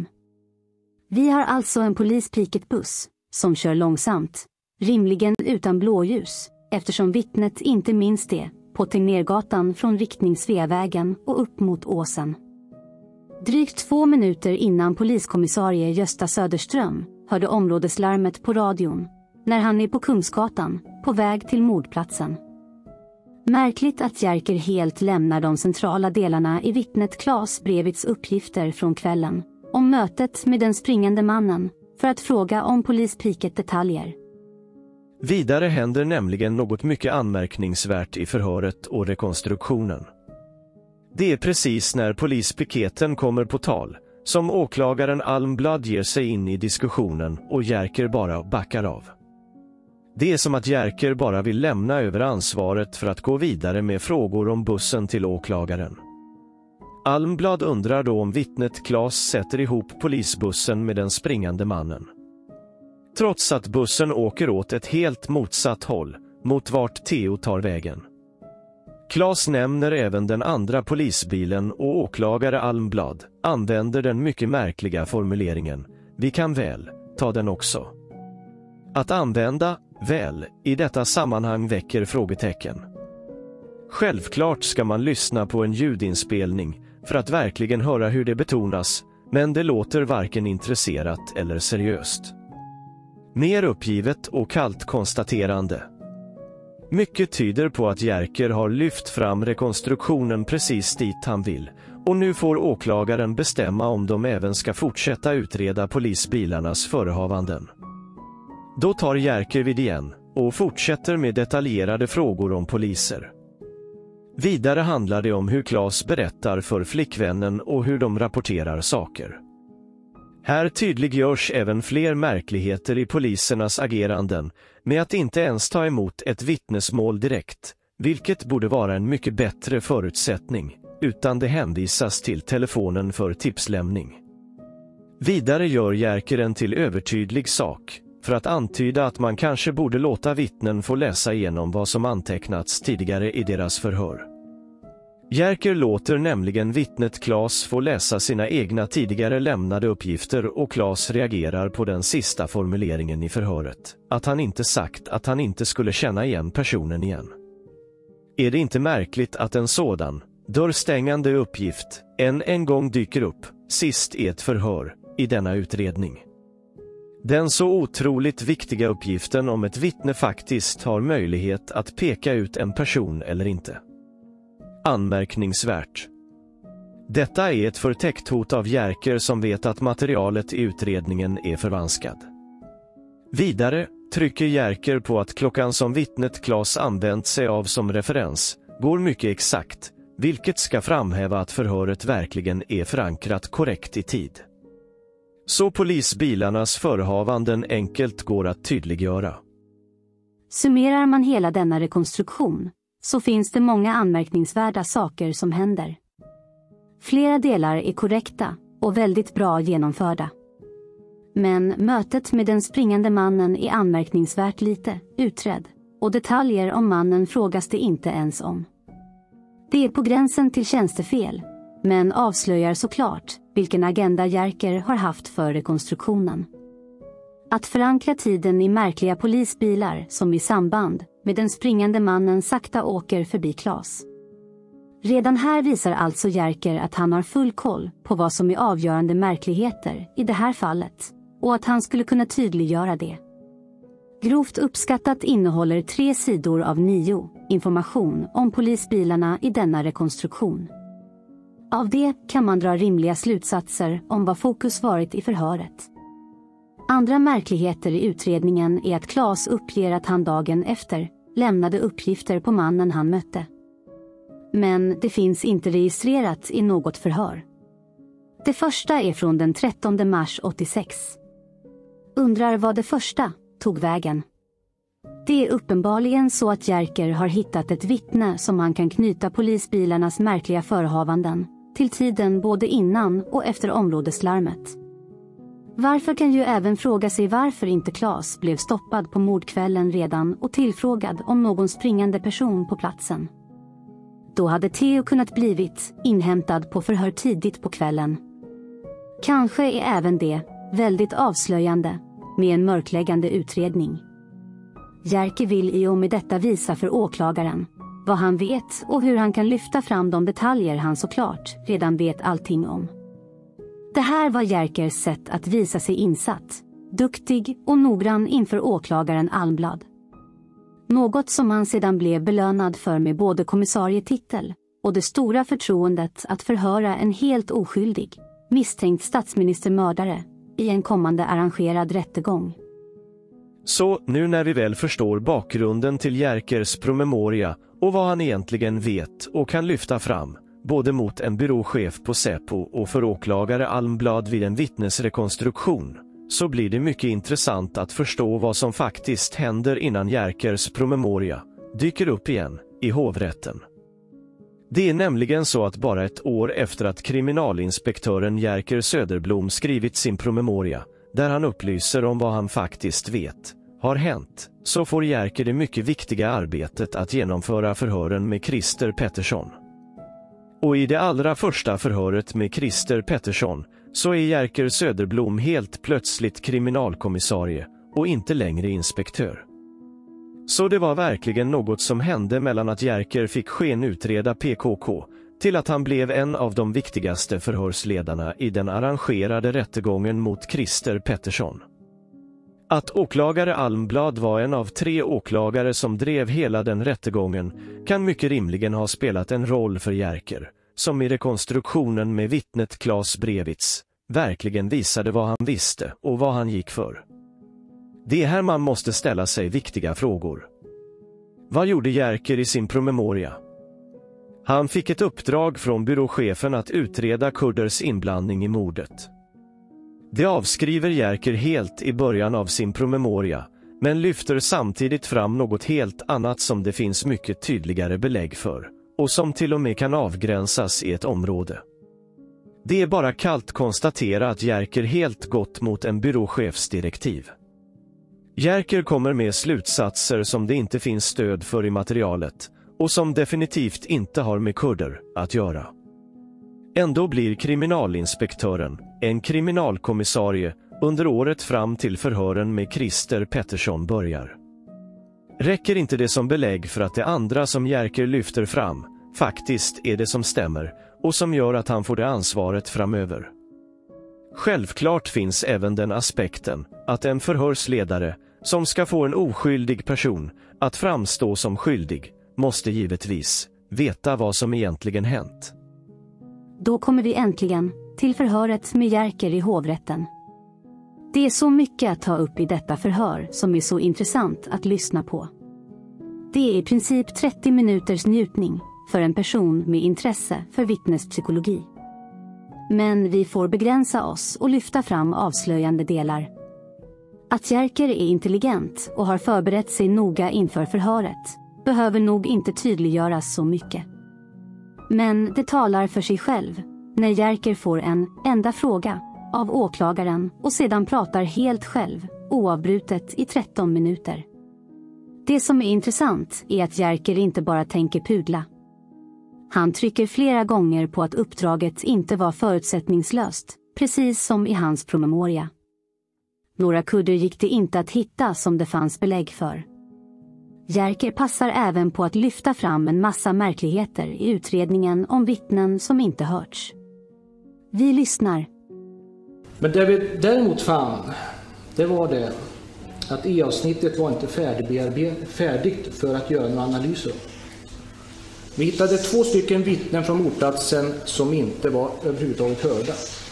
Vi har alltså en polispiketbuss som kör långsamt, rimligen utan blåljus, eftersom vittnet inte minns det, på Tegnérgatan från riktning Sveavägen och upp mot Åsen. Drygt 2 minuter innan poliskommissarie Gösta Söderström hörde områdeslarmet på radion, när han är på Kungsgatan, på väg till mordplatsen. Märkligt att Jerker helt lämnar de centrala delarna i vittnet Claes Brevits uppgifter från kvällen, om mötet med den springande mannen, för att fråga om polispiket detaljer. Vidare händer nämligen något mycket anmärkningsvärt i förhöret och rekonstruktionen. Det är precis när polispiketen kommer på tal, som åklagaren Almblad ger sig in i diskussionen och Jerker bara backar av. Det är som att Jerker bara vill lämna över ansvaret för att gå vidare med frågor om bussen till åklagaren. Almblad undrar då om vittnet Claes sätter ihop polisbussen med den springande mannen. Trots att bussen åker åt ett helt motsatt håll, mot vart Theo tar vägen. Claes nämner även den andra polisbilen och åklagare Almblad använder den mycket märkliga formuleringen: vi kan väl ta den också. Att använda väl i detta sammanhang väcker frågetecken. Självklart ska man lyssna på en ljudinspelning för att verkligen höra hur det betonas, men det låter varken intresserat eller seriöst. Mer uppgivet och kallt konstaterande. Mycket tyder på att Jerker har lyft fram rekonstruktionen precis dit han vill, och nu får åklagaren bestämma om de även ska fortsätta utreda polisbilarnas förehavanden. Då tar Jerker vid igen och fortsätter med detaljerade frågor om poliser. Vidare handlar det om hur Claes berättar för flickvännen och hur de rapporterar saker. Här tydliggörs även fler märkligheter i polisernas ageranden, med att inte ens ta emot ett vittnesmål direkt, vilket borde vara en mycket bättre förutsättning, utan det hänvisas till telefonen för tipslämning. Vidare gör Jerker en till övertydlig sak, för att antyda att man kanske borde låta vittnen få läsa igenom vad som antecknats tidigare i deras förhör. Jerker låter nämligen vittnet Claes få läsa sina egna tidigare lämnade uppgifter, och Claes reagerar på den sista formuleringen i förhöret, att han inte sagt att han inte skulle känna igen personen igen. Är det inte märkligt att en sådan dörrstängande uppgift än en gång dyker upp, sist i ett förhör, i denna utredning? Den så otroligt viktiga uppgiften om ett vittne faktiskt har möjlighet att peka ut en person eller inte. Anmärkningsvärt. Detta är ett förtäckt hot av Jerker som vet att materialet i utredningen är förvanskad. Vidare trycker Jerker på att klockan som vittnet Claes använt sig av som referens går mycket exakt, vilket ska framhäva att förhöret verkligen är förankrat korrekt i tid. Så polisbilarnas förehavanden enkelt går att tydliggöra. Summerar man hela denna rekonstruktion, så finns det många anmärkningsvärda saker som händer. Flera delar är korrekta och väldigt bra genomförda. Men mötet med den springande mannen är anmärkningsvärt lite utredd, och detaljer om mannen frågas det inte ens om. Det är på gränsen till tjänstefel, men avslöjar såklart vilken agenda Jerker har haft för rekonstruktionen. Att förankra tiden i märkliga polisbilar som i samband med den springande mannen sakta åker förbi Claes. Redan här visar alltså Jerker att han har full koll på vad som är avgörande märkligheter i det här fallet, och att han skulle kunna tydliggöra det. Grovt uppskattat innehåller 3 sidor av 9 information om polisbilarna i denna rekonstruktion. Av det kan man dra rimliga slutsatser om vad fokus varit i förhöret. Andra märkligheter i utredningen är att Claes uppger att han dagen efter lämnade uppgifter på mannen han mötte. Men det finns inte registrerat i något förhör. Det första är från den 13 mars 86. Undrar vad det första tog vägen. Det är uppenbarligen så att Jerker har hittat ett vittne som han kan knyta polisbilarnas märkliga förehavanden till tiden både innan och efter områdeslarmet. Varför kan ju även fråga sig varför inte Claes blev stoppad på mordkvällen redan och tillfrågad om någon springande person på platsen. Då hade Theo kunnat blivit inhämtad på förhör tidigt på kvällen. Kanske är även det väldigt avslöjande med en mörkläggande utredning. Jerker vill i och med detta visa för åklagaren vad han vet och hur han kan lyfta fram de detaljer han såklart redan vet allting om. Det här var Jerkers sätt att visa sig insatt, duktig och noggrann inför åklagaren Almblad. Något som han sedan blev belönad för med både kommissarietitel och det stora förtroendet att förhöra en helt oskyldig, misstänkt statsministermördare i en kommande arrangerad rättegång. Så nu när vi väl förstår bakgrunden till Jerkers promemoria och vad han egentligen vet och kan lyfta fram, både mot en byråchef på Säpo och för åklagare Almblad vid en vittnesrekonstruktion, så blir det mycket intressant att förstå vad som faktiskt händer innan Jerkers promemoria dyker upp igen i hovrätten. Det är nämligen så att bara ett år efter att kriminalinspektören Jerker Söderblom skrivit sin promemoria, där han upplyser om vad han faktiskt vet har hänt, så får Jerker det mycket viktiga arbetet att genomföra förhören med Christer Pettersson. Och i det allra första förhöret med Christer Pettersson så är Jerker Söderblom helt plötsligt kriminalkommissarie och inte längre inspektör. Så det var verkligen något som hände mellan att Jerker fick skenutreda PKK till att han blev en av de viktigaste förhörsledarna i den arrangerade rättegången mot Christer Pettersson. Att åklagare Almblad var en av 3 åklagare som drev hela den rättegången kan mycket rimligen ha spelat en roll för Jerker, som i rekonstruktionen med vittnet Claes Brevitz verkligen visade vad han visste och vad han gick för. Det är här man måste ställa sig viktiga frågor. Vad gjorde Jerker i sin promemoria? Han fick ett uppdrag från byråchefen att utreda Kurders inblandning i mordet. Det avskriver Jerker helt i början av sin promemoria, men lyfter samtidigt fram något helt annat som det finns mycket tydligare belägg för, och som till och med kan avgränsas i ett område. Det är bara kallt konstatera att Jerker helt gått mot en byråchefsdirektiv. Jerker kommer med slutsatser som det inte finns stöd för i materialet, och som definitivt inte har med kurder att göra. Ändå blir kriminalinspektören, en kriminalkommissarie, under året fram till förhören med Christer Pettersson börjar. Räcker inte det som belägg för att det andra som Jerker lyfter fram faktiskt är det som stämmer och som gör att han får det ansvaret framöver? Självklart finns även den aspekten att en förhörsledare som ska få en oskyldig person att framstå som skyldig måste givetvis veta vad som egentligen hänt. Då kommer vi äntligen till förhöret med Jerker i hovrätten. Det är så mycket att ta upp i detta förhör som är så intressant att lyssna på. Det är i princip 30 minuters njutning för en person med intresse för vittnespsykologi. Men vi får begränsa oss och lyfta fram avslöjande delar. Att Jerker är intelligent och har förberett sig noga inför förhöret behöver nog inte tydliggöras så mycket. Men det talar för sig själv när Jerker får en enda fråga av åklagaren och sedan pratar helt själv, oavbrutet i 13 minuter. Det som är intressant är att Jerker inte bara tänker pudla. Han trycker flera gånger på att uppdraget inte var förutsättningslöst, precis som i hans promemoria. Några kurder gick det inte att hitta som det fanns belägg för. Jerker passar även på att lyfta fram en massa märkligheter i utredningen om vittnen som inte hörts. Vi lyssnar. Men det vi däremot fann, det var det att E-avsnittet var inte färdigt för att göra några analyser. Vi hittade 2 stycken vittnen från mordplatsen som inte var överhuvudtaget hörda.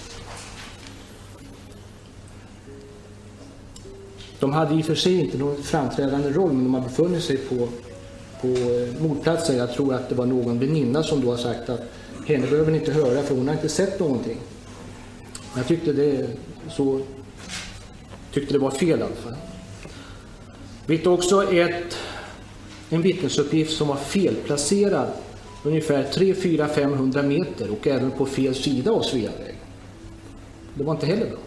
De hade i och för sig inte någon framträdande roll, men de hade befunnit sig på mordplatsen. Jag tror att det var någon väninna som då har sagt att henne behöver ni inte höra för hon har inte sett någonting. Jag tyckte det var fel i alla fall. Vi hittade också en vittnesuppgift som var felplacerad ungefär 300-500 meter och även på fel sida av Sveavägen. Det var inte heller bra.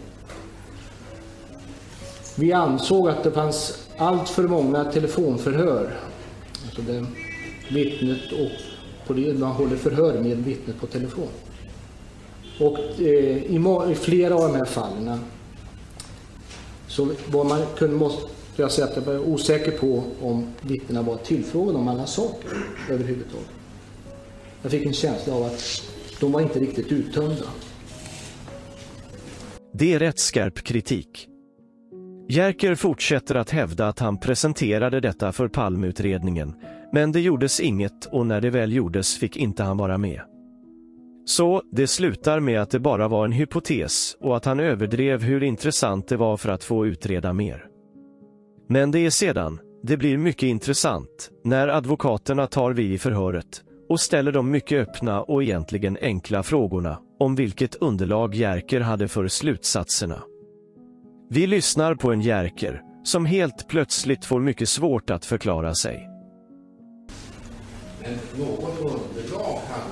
Vi ansåg att det fanns allt för många telefonförhör. Alltså det vittnet och man håller förhör med vittnet på telefon. Och i flera av de här fallen så måste jag säga att jag var osäker på om vittnena var tillfrågade om alla saker överhuvudtaget. Jag fick en känsla av att de var inte riktigt uttömda. Det är rätt skarp kritik. Jerker fortsätter att hävda att han presenterade detta för Palmeutredningen, men det gjordes inget och när det väl gjordes fick inte han vara med. Så det slutar med att det bara var en hypotes och att han överdrev hur intressant det var för att få utreda mer. Men det är sedan, det blir mycket intressant, när advokaterna tar vid i förhöret och ställer de mycket öppna och egentligen enkla frågorna om vilket underlag Jerker hade för slutsatserna. Vi lyssnar på en Jerker som helt plötsligt får mycket svårt att förklara sig. Men något underlag hade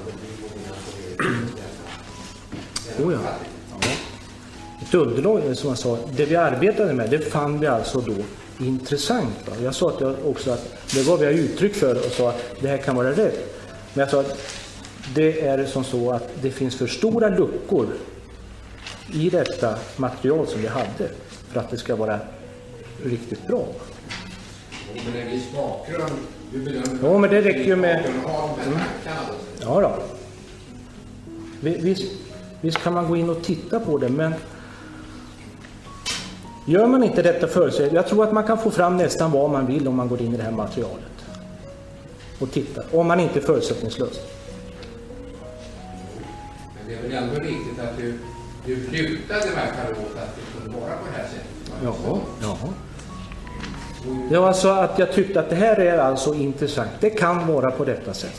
ja. Ett underlag, som jag sa, det vi arbetade med, det fann vi alltså då intressant. Va? Jag sa också att det var vi har uttryck för och sa att det här kan vara rätt. Men jag sa att det är som så att det finns för stora luckor i detta material som vi hade för att det ska vara riktigt bra. Men en viss bakgrund, ja, men det räcker ju med... Ja då. Visst kan man gå in och titta på det, men gör man inte detta för sig, jag tror att man kan få fram nästan vad man vill om man går in i det här materialet och tittar, om man inte är förutsättningslös. Men det är väl ändå riktigt att du lutade verkar åt att det kunde vara på det här sättet? Ja. Det var alltså att jag tyckte att det här är alltså intressant. Det kan vara på detta sätt.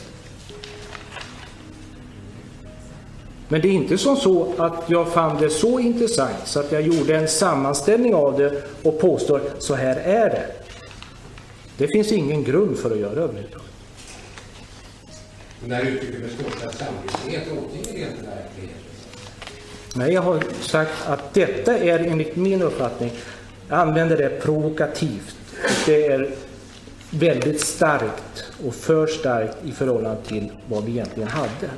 Men det är inte som så att jag fann det så intressant så att jag gjorde en sammanställning av det och påstår så här är det. Det finns ingen grund för att göra överhuvudtaget. Men när du uttrycker med största sannolikhet återger inte verkligheten? Nej, jag har sagt att detta är enligt min uppfattning, jag använder det provokativt. Det är väldigt starkt och för starkt i förhållande till vad vi egentligen hade.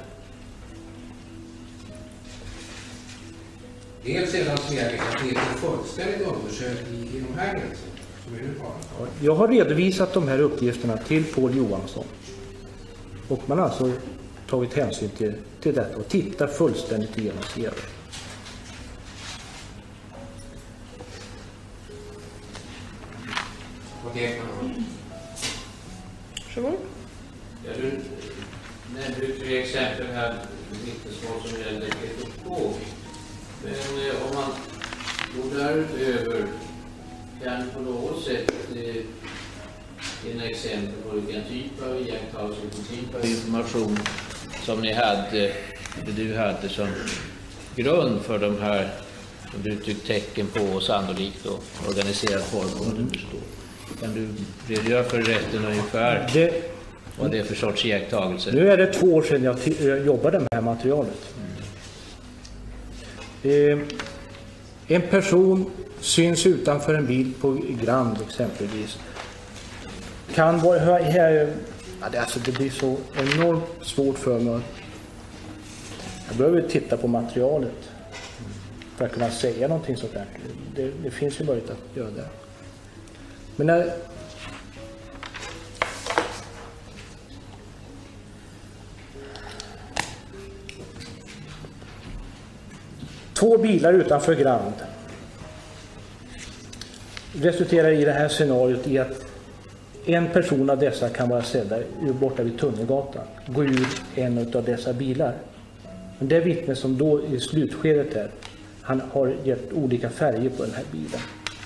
Dels sedan Sverige att det är fullständigt undersökt i de här gränserna som vi nu talar om. Jag har redovisat de här uppgifterna till Paul Johansson. Och man har alltså tagit hänsyn till detta och tittat fullständigt igenom Sverige. Varsågod. Ja, du nämnde 3 exempel här, vittnesmål som gäller etopog. Men om man går därutöver, kan på något sätt en exempel på vilken typ av iakttagelse, vilken typ av information som ni hade, du hade som grund för de här som du tyckte tecken på och sannolikt och organiserad form. Kan du redogöra för rätten ungefär vad det är för sorts iakttagelser? Nu är det 2 år sedan jag jobbade med det här materialet. En person syns utanför en bil på Grand exempelvis. Kan vara här, det blir så enormt svårt för mig. Jag behöver titta på materialet för att kunna säga någonting sånt där. Det finns ju möjlighet att göra det. Men när två bilar utanför Grand resulterar i det här scenariot i att en person av dessa kan vara sedda borta vid Tunnelgatan, gå ur en av dessa bilar. Men det vittne som då i slutskedet är, han har gett olika färger på den här bilen.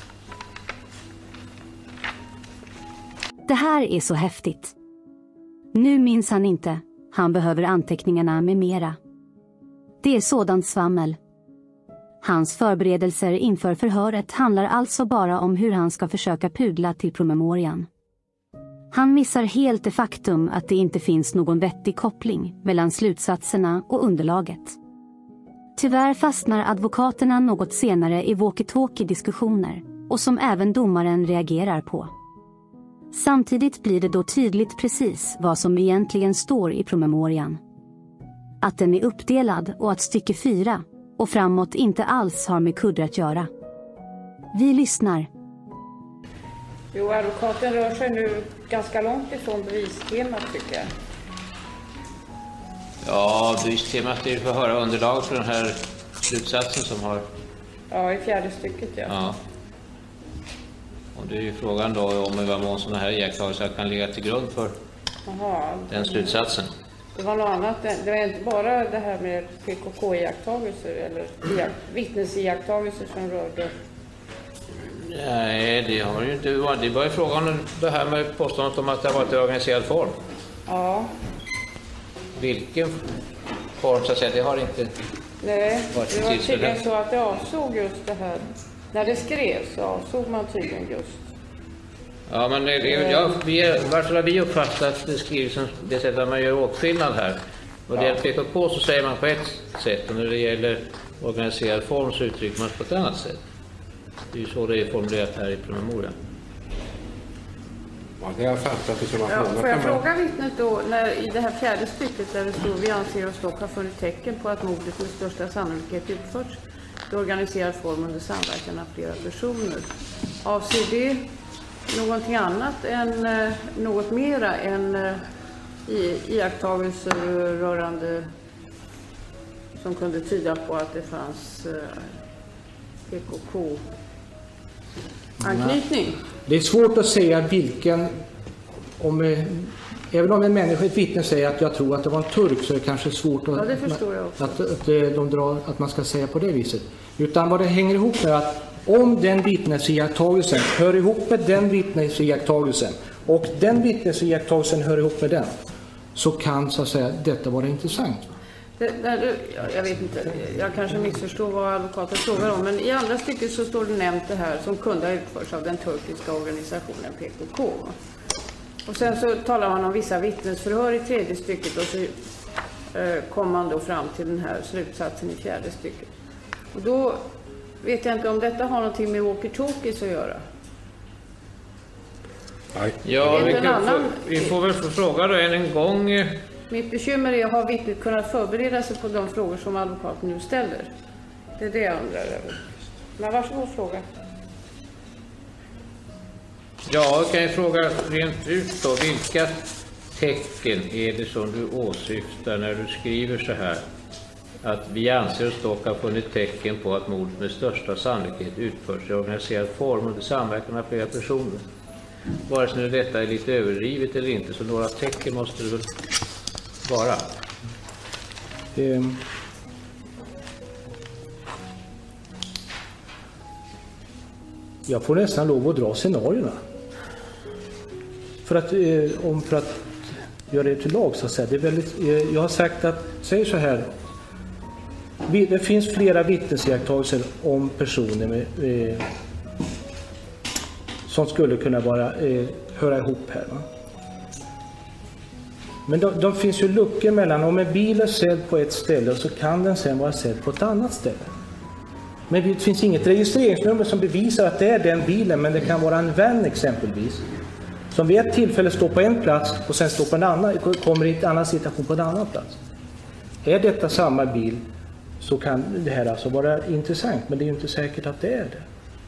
Det här är så häftigt. Nu minns han inte. Han behöver anteckningarna med mera. Det är sådant svammel. Hans förberedelser inför förhöret handlar alltså bara om hur han ska försöka pudla till promemorian. Han missar helt det faktum att det inte finns någon vettig koppling mellan slutsatserna och underlaget. Tyvärr fastnar advokaterna något senare i walkie-talkie-diskussioner och som även domaren reagerar på. Samtidigt blir det då tydligt precis vad som egentligen står i promemorian. Att den är uppdelad och att stycke 4 och framåt inte alls har med kuddar att göra. Vi lyssnar. Jo, advokaten rör sig nu ganska långt ifrån bevistemat tycker jag. Ja, bevistemat är ju för att höra underlag för den här slutsatsen som har... Ja, i fjärde stycket, ja. Ja. Och det är ju frågan då om i vad mån sådana här iakttagelser kan ligga till grund för den slutsatsen. Det var något annat. Det var inte bara det här med PKK-iakttagelser eller vittnesiakttagelser som rörde... Nej, det har ju inte varit. Det var ju frågan om det här med påståendet om att det har varit i organiserad form. Ja. Vilken form så att säga, det har inte... Nej, det var tydligen så att det avsåg just det här. När det skrevs så avsåg man tydligen just. Ja, men varför har vi uppfattat skrivelsen det sättet att man gör åtskillnad här? Och det gäller PKK så säger man på ett sätt och när det gäller organiserad form så uttrycker man på ett annat sätt. Det är ju så det är formulerat här i promemorian. Ja, det har jag fattat det som att får jag fråga vittnet då, när, i det här fjärde stycket där det står vi anser oss dock ha funnit tecken på att mordet med största sannolikhet utförts i organiserad form under samverkan av flera personer. Avser det någonting annat än något mera än iakttagelser rörande som kunde tyda på att det fanns PKK-anknytning? Det är svårt att säga vilken, även om en människa, ett vittne säger att jag tror att det var en turk så är det kanske svårt att, det förstår jag också. Att man ska säga på det viset. Utan vad det hänger ihop med att om den vittnesiakttagelsen hör ihop med den vittnesiakttagelsen och den vittnesiakttagelsen hör ihop med den så kan så att säga detta vara intressant. Jag vet inte, jag kanske missförstår vad advokaten frågar om, men i andra stycket så står det nämnt det här som kunde ha utförts av den turkiska organisationen PKK. Och sen så talar man om vissa vittnesförhör i tredje stycket och så kommer man då fram till den här slutsatsen i fjärde stycket. Och då vet jag inte om detta har någonting med walkie-talkies att göra. Ja, vi får väl fråga då en gång. Mitt bekymmer är att ha vittnet kunnat förbereda sig på de frågor som advokaten nu ställer. Det är det jag undrar över. Men varsågod fråga. Ja, jag kan ju fråga rent ut då. Vilka tecken är det som du åsyftar när du skriver så här? Att vi anser oss dock ha funnit tecken på att mordet med största sannolikhet utförs i organiserad form under samverkan av flera personer. Vare sig nu detta är lite överdrivet eller inte, så några tecken måste det väl vara. Jag får nästan lov att dra scenarierna. För att göra det till lag så att säga. Det är väldigt, jag har sagt att, säg så här. Det finns flera vittnesiakttagelser om personer med, som skulle kunna höra ihop här. Va? Men de finns ju luckor mellan, om en bil är sedd på ett ställe så kan den sen vara sedd på ett annat ställe. Men det finns inget registreringsnummer som bevisar att det är den bilen, men det kan vara en vän exempelvis. Som vid ett tillfälle står på en plats och sen står på en annan, kommer i en annan situation på en annan plats. Är detta samma bil så kan det här alltså vara intressant, men det är ju inte säkert att det är det.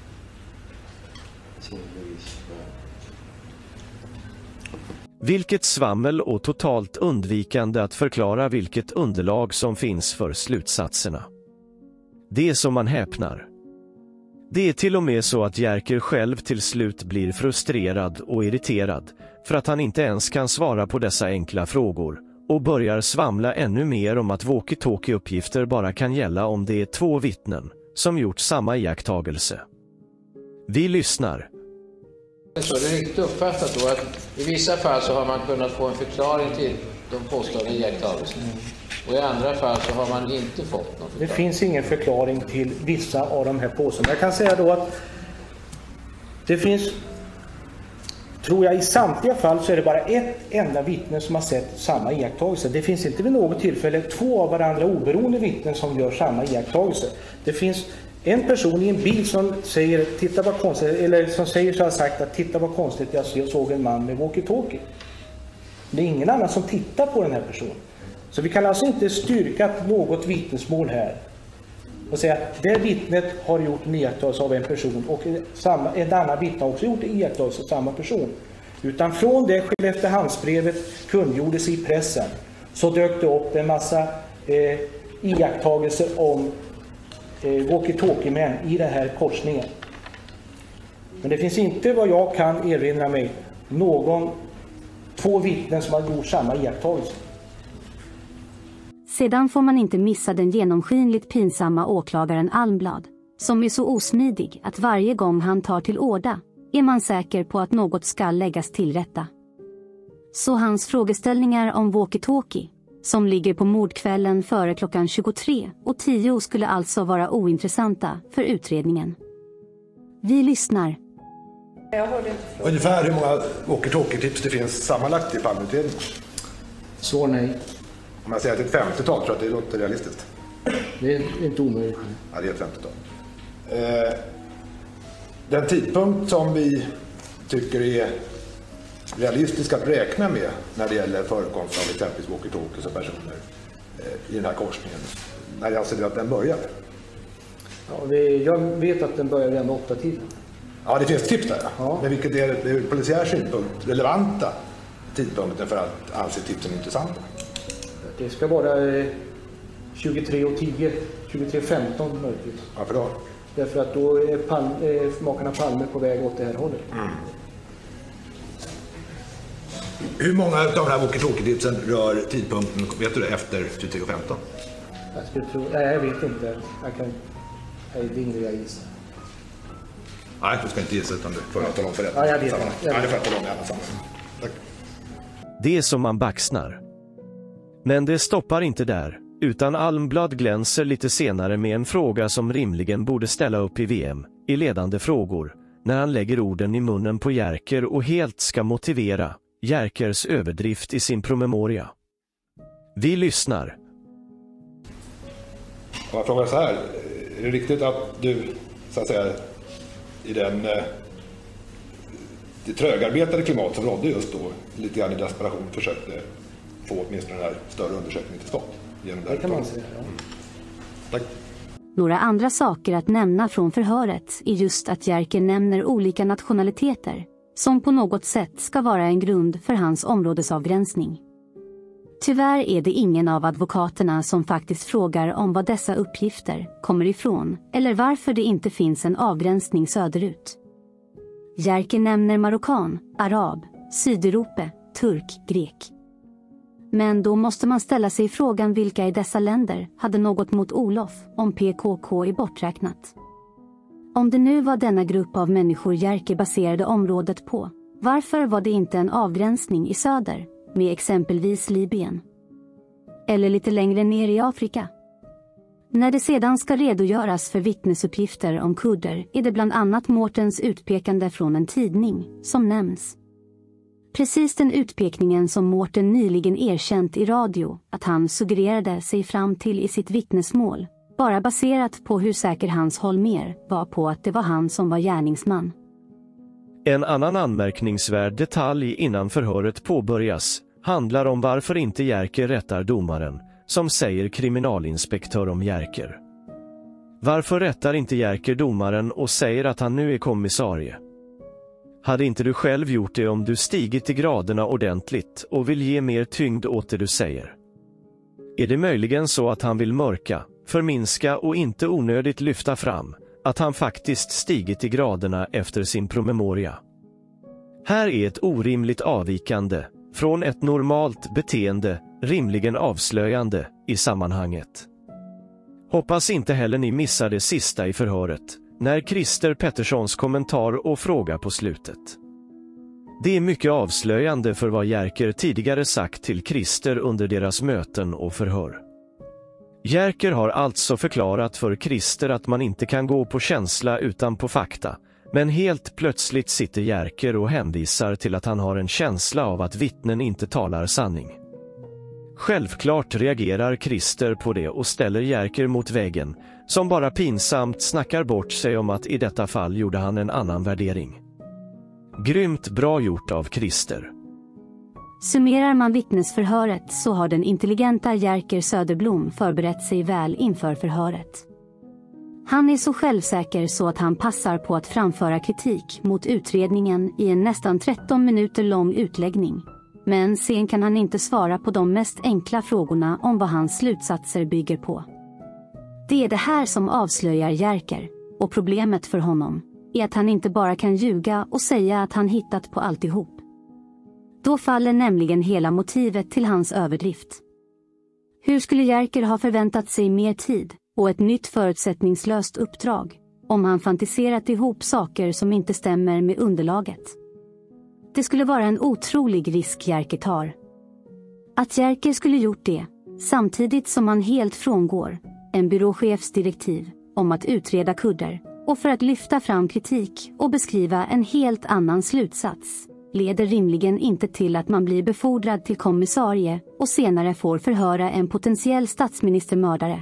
Vilket svammel och totalt undvikande att förklara vilket underlag som finns för slutsatserna. Det är som man häpnar. Det är till och med så att Jerker själv till slut blir frustrerad och irriterad för att han inte ens kan svara på dessa enkla frågor och börjar svamla ännu mer om att walkie-talkie-uppgifter bara kan gälla om det är två vittnen som gjort samma iakttagelse. Vi lyssnar. Så det är riktigt uppfattat då att i vissa fall så har man kunnat få en förklaring till de påstådda iakttagelserna. Och i andra fall så har man inte fått något. Det finns ingen förklaring till vissa av de här påståendena. Jag kan säga då att det finns, tror jag i samtliga fall så är det bara ett enda vittne som har sett samma iakttagelse. Det finns inte vid något tillfälle två av varandra oberoende vittnen som gör samma iakttagelse. Det finns en person i en bil som säger, titta vad konstigt, eller som säger så har sagt att titta vad konstigt, jag såg en man med walkie-talkie. Det är ingen annan som tittar på den här personen. Så vi kan alltså inte styrka något vittnesmål här och säga att det vittnet har gjort en iakttagelse av en person och en annan vittne har också gjort en iakttagelse av samma person. Utan från det Skelleftehamnsbrevet kungjordes i pressen så dök det upp en massa iakttagelser om walkie-talkie-män i den här korsningen. Men det finns inte vad jag kan erinra mig två vittnen som har gjort samma iakttagelse. Sedan får man inte missa den genomskinligt pinsamma åklagaren Almblad, som är så osmidig att varje gång han tar till orda är man säker på att något ska läggas till rätta. Så hans frågeställningar om walkie-talkie, som ligger på mordkvällen före klockan 23:10 skulle alltså vara ointressanta för utredningen. Vi lyssnar. Jag hörde inte frågan. Ungefär hur många walkie-talkie-tips det finns sammanlagt i Palmeutredningen? Så nej. Om man säger att det är ett 50-tal, tror jag att det låter realistiskt. Det är inte omöjligt. Ja, det är ett 50-tal. Den tidpunkt som vi tycker är realistisk att räkna med när det gäller förekomst av exempelvis walkie-talkies och personer i den här korsningen, när anser du att den börjar? Ja, jag vet att den börjar redan 8-tiden. Ja, det finns tips där. Ja. Men vilket är ur polisiär synpunkt relevanta tidpunkten för att anse tipsen intressanta? Det ska vara 23:10, 23:15 möjligtvis. Varför då? Därför att då är makarna Palme på väg åt det här hållet. Mm. Hur många av de här walkie-talkie-tipsen rör tidpunkten, vet du det, efter 23:15? Jag vet inte. Det är ingen jag gissar. Nej, du ska inte gissa utan du får tala om för rätt. Ja, jag vet. Ja, det får jag tala om i alla sammanhang. Tack. Det är som man baxnar. Men det stoppar inte där, utan Almblad glänser lite senare med en fråga som rimligen borde ställa upp i VM, i ledande frågor, när han lägger orden i munnen på Jerker och helt ska motivera Jerkers överdrift i sin promemoria. Vi lyssnar. Jag frågar så här, är det riktigt att du, så att säga, i det trögarbetade klimat som rådde just då, lite grann i desperation försökte få åtminstone den här större undersökningen till stånd? Det kan man säga, ja. Tack. Några andra saker att nämna från förhöret är just att Jerker nämner olika nationaliteter, som på något sätt ska vara en grund för hans områdesavgränsning. Tyvärr är det ingen av advokaterna som faktiskt frågar om vad dessa uppgifter kommer ifrån eller varför det inte finns en avgränsning söderut. Jerker nämner marockan, arab, sydeurope, turk, grek. Men då måste man ställa sig frågan vilka i dessa länder hade något mot Olof om PKK är borträknat. Om det nu var denna grupp av människor Jerker baserade området på, varför var det inte en avgränsning i söder, med exempelvis Libyen? Eller lite längre ner i Afrika? När det sedan ska redogöras för vittnesuppgifter om kurder är det bland annat Mårtens utpekande från en tidning som nämns. Precis den utpekningen som Mårten nyligen erkänt i radio att han suggererade sig fram till i sitt vittnesmål, bara baserat på hur säker hans Holmér var på att det var han som var gärningsman. En annan anmärkningsvärd detalj innan förhöret påbörjas handlar om varför inte Jerker rättar domaren, som säger kriminalinspektör om Jerker. Varför rättar inte Jerker domaren och säger att han nu är kommissarie? Hade inte du själv gjort det om du stigit i graderna ordentligt och vill ge mer tyngd åt det du säger? Är det möjligen så att han vill mörka, förminska och inte onödigt lyfta fram att han faktiskt stigit i graderna efter sin promemoria? Här är ett orimligt avvikande från ett normalt beteende, rimligen avslöjande i sammanhanget. Hoppas inte heller ni missar det sista i förhöret, när Christer Petterssons kommentar och fråga på slutet. Det är mycket avslöjande för vad Jerker tidigare sagt till Christer under deras möten och förhör. Jerker har alltså förklarat för Christer att man inte kan gå på känsla utan på fakta, men helt plötsligt sitter Jerker och hänvisar till att han har en känsla av att vittnen inte talar sanning. Självklart reagerar Christer på det och ställer Jerker mot väggen, som bara pinsamt snackar bort sig om att i detta fall gjorde han en annan värdering. Grymt bra gjort av Christer. Summerar man vittnesförhöret så har den intelligenta Jerker Söderblom förberett sig väl inför förhöret. Han är så självsäker så att han passar på att framföra kritik mot utredningen i en nästan 13 minuter lång utläggning. Men sen kan han inte svara på de mest enkla frågorna om vad hans slutsatser bygger på. Det är det här som avslöjar Jerker, och problemet för honom är att han inte bara kan ljuga och säga att han hittat på alltihop. Då faller nämligen hela motivet till hans överdrift. Hur skulle Jerker ha förväntat sig mer tid och ett nytt förutsättningslöst uppdrag om han fantiserat ihop saker som inte stämmer med underlaget? Det skulle vara en otrolig risk Jerker tar. Att Jerker skulle gjort det, samtidigt som han helt frångår en byråchefs direktiv om att utreda kurder och för att lyfta fram kritik och beskriva en helt annan slutsats, leder rimligen inte till att man blir befordrad till kommissarie och senare får förhöra en potentiell statsministermördare.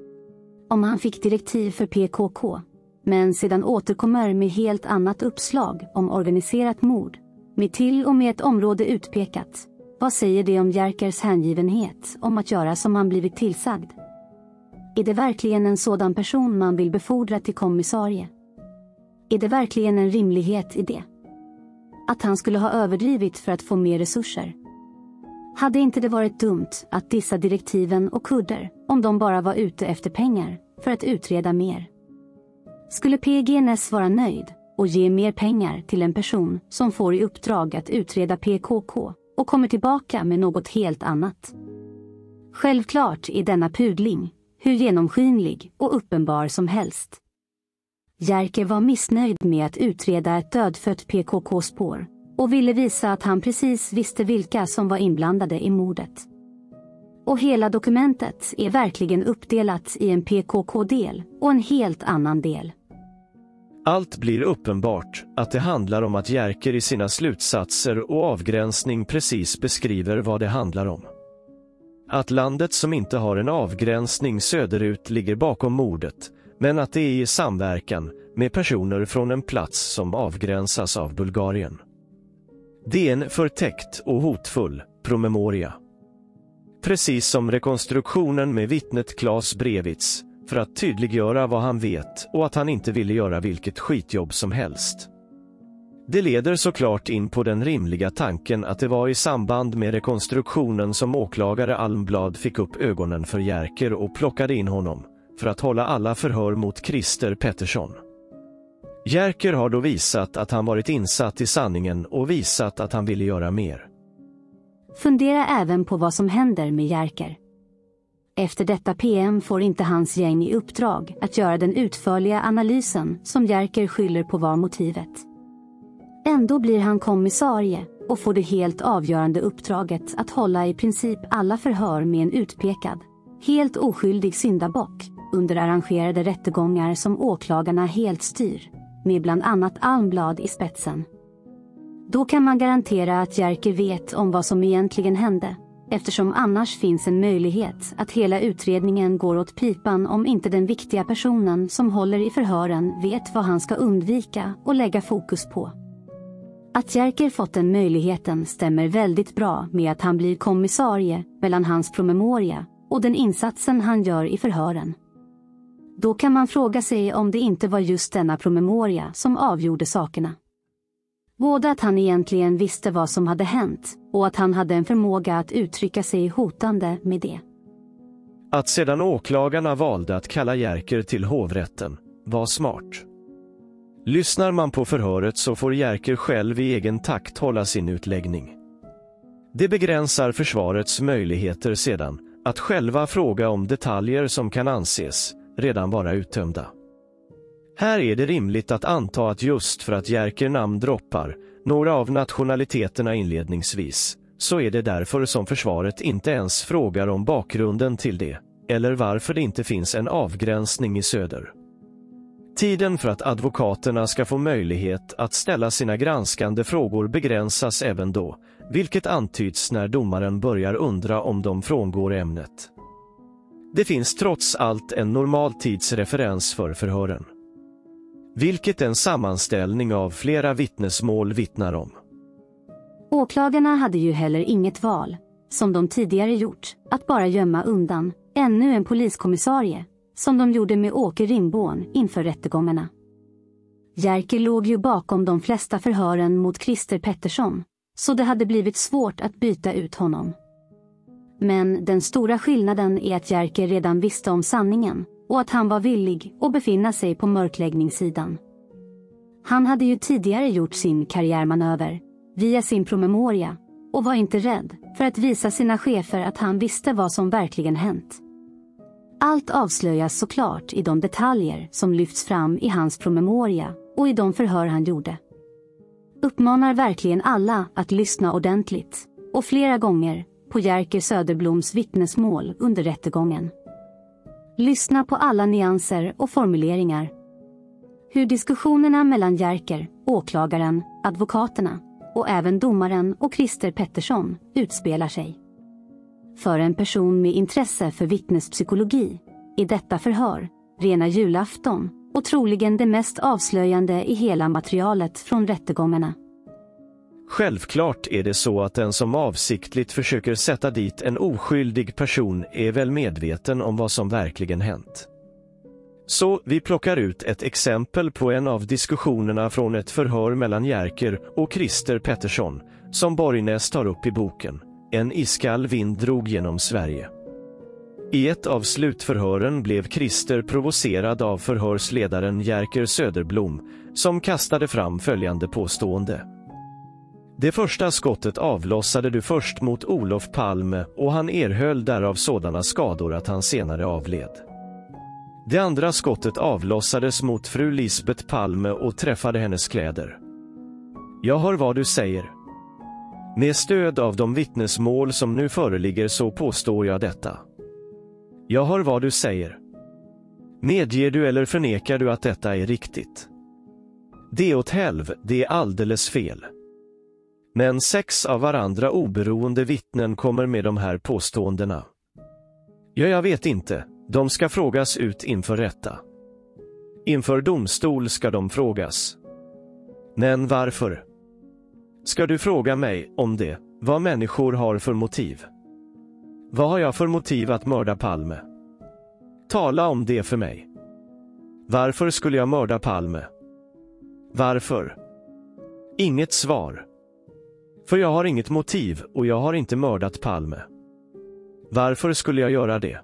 Om han fick direktiv för PKK, men sedan återkommer med helt annat uppslag om organiserat mord, med till och med ett område utpekat, vad säger det om Jerkers hängivenhet om att göra som han blivit tillsagd? Är det verkligen en sådan person man vill befordra till kommissarie? Är det verkligen en rimlighet i det? Att han skulle ha överdrivit för att få mer resurser? Hade inte det varit dumt att dissa direktiven och kurder om de bara var ute efter pengar för att utreda mer? Skulle PGNS vara nöjd och ge mer pengar till en person som får i uppdrag att utreda PKK och kommer tillbaka med något helt annat? Självklart är denna pudling hur genomskinlig och uppenbar som helst. Jerker var missnöjd med att utreda ett dödfött PKK-spår och ville visa att han precis visste vilka som var inblandade i mordet. Och hela dokumentet är verkligen uppdelat i en PKK-del och en helt annan del. Allt blir uppenbart att det handlar om att Jerker i sina slutsatser och avgränsning precis beskriver vad det handlar om. Att landet som inte har en avgränsning söderut ligger bakom mordet, men att det är i samverkan med personer från en plats som avgränsas av Bulgarien. Det är en förtäckt och hotfull promemoria. Precis som rekonstruktionen med vittnet Claes Brevitz, för att tydliggöra vad han vet och att han inte ville göra vilket skitjobb som helst. Det leder såklart in på den rimliga tanken att det var i samband med rekonstruktionen som åklagare Almblad fick upp ögonen för Jerker och plockade in honom för att hålla alla förhör mot Christer Pettersson. Jerker har då visat att han varit insatt i sanningen och visat att han ville göra mer. Fundera även på vad som händer med Jerker. Efter detta PM får inte hans gäng i uppdrag att göra den utförliga analysen som Jerker skyller på var motivet. Ändå blir han kommissarie och får det helt avgörande uppdraget att hålla i princip alla förhör med en utpekad, helt oskyldig syndabock under arrangerade rättegångar som åklagarna helt styr, med bland annat Almblad i spetsen. Då kan man garantera att Jerker vet om vad som egentligen hände, eftersom annars finns en möjlighet att hela utredningen går åt pipan om inte den viktiga personen som håller i förhören vet vad han ska undvika och lägga fokus på. Att Jerker fått den möjligheten stämmer väldigt bra med att han blir kommissarie mellan hans promemoria och den insatsen han gör i förhören. Då kan man fråga sig om det inte var just denna promemoria som avgjorde sakerna. Både att han egentligen visste vad som hade hänt och att han hade en förmåga att uttrycka sig hotande med det. Att sedan åklagarna valde att kalla Jerker till hovrätten var smart. Lyssnar man på förhöret så får Jerker själv i egen takt hålla sin utläggning. Det begränsar försvarets möjligheter sedan att själva fråga om detaljer som kan anses redan vara uttömda. Här är det rimligt att anta att just för att Jerker namndroppar några av nationaliteterna inledningsvis, så är det därför som försvaret inte ens frågar om bakgrunden till det, eller varför det inte finns en avgränsning i söder. Tiden för att advokaterna ska få möjlighet att ställa sina granskande frågor begränsas även då, vilket antyds när domaren börjar undra om de frångår ämnet. Det finns trots allt en normal tidsreferens för förhören, vilket en sammanställning av flera vittnesmål vittnar om. Åklagarna hade ju heller inget val, som de tidigare gjort, att bara gömma undan ännu en poliskommissarie, som de gjorde med Åke Rimborn inför rättegångarna. Jerker låg ju bakom de flesta förhören mot Christer Pettersson, så det hade blivit svårt att byta ut honom. Men den stora skillnaden är att Jerker redan visste om sanningen och att han var villig att befinna sig på mörkläggningssidan. Han hade ju tidigare gjort sin karriärmanöver via sin promemoria och var inte rädd för att visa sina chefer att han visste vad som verkligen hänt. Allt avslöjas såklart i de detaljer som lyfts fram i hans promemoria och i de förhör han gjorde. Uppmanar verkligen alla att lyssna ordentligt och flera gånger på Jerker Söderbloms vittnesmål under rättegången. Lyssna på alla nyanser och formuleringar. Hur diskussionerna mellan Jerker, åklagaren, advokaterna och även domaren och Christer Pettersson utspelar sig. För en person med intresse för vittnespsykologi är detta förhör rena julafton och troligen det mest avslöjande i hela materialet från rättegångarna. Självklart är det så att den som avsiktligt försöker sätta dit en oskyldig person är väl medveten om vad som verkligen hänt. Så vi plockar ut ett exempel på en av diskussionerna från ett förhör mellan Jerker och Christer Pettersson som Borgnäs tar upp i boken En iskall vind drog genom Sverige. I ett av slutförhören blev Christer provocerad av förhörsledaren Jerker Söderblom som kastade fram följande påstående. Det första skottet avlossade du först mot Olof Palme och han erhöll därav sådana skador att han senare avled. Det andra skottet avlossades mot fru Lisbeth Palme och träffade hennes kläder. Jag hör vad du säger. Med stöd av de vittnesmål som nu föreligger så påstår jag detta. Jag hör vad du säger. Medger du eller förnekar du att detta är riktigt? Det åt helvete, det är alldeles fel. Men 6 av varandra oberoende vittnen kommer med de här påståendena. Ja, jag vet inte. De ska frågas ut inför rätta. Inför domstol ska de frågas. Men varför? Ska du fråga mig om det, vad människor har för motiv? Vad har jag för motiv att mörda Palme? Tala om det för mig. Varför skulle jag mörda Palme? Varför? Inget svar. För jag har inget motiv och jag har inte mördat Palme. Varför skulle jag göra det?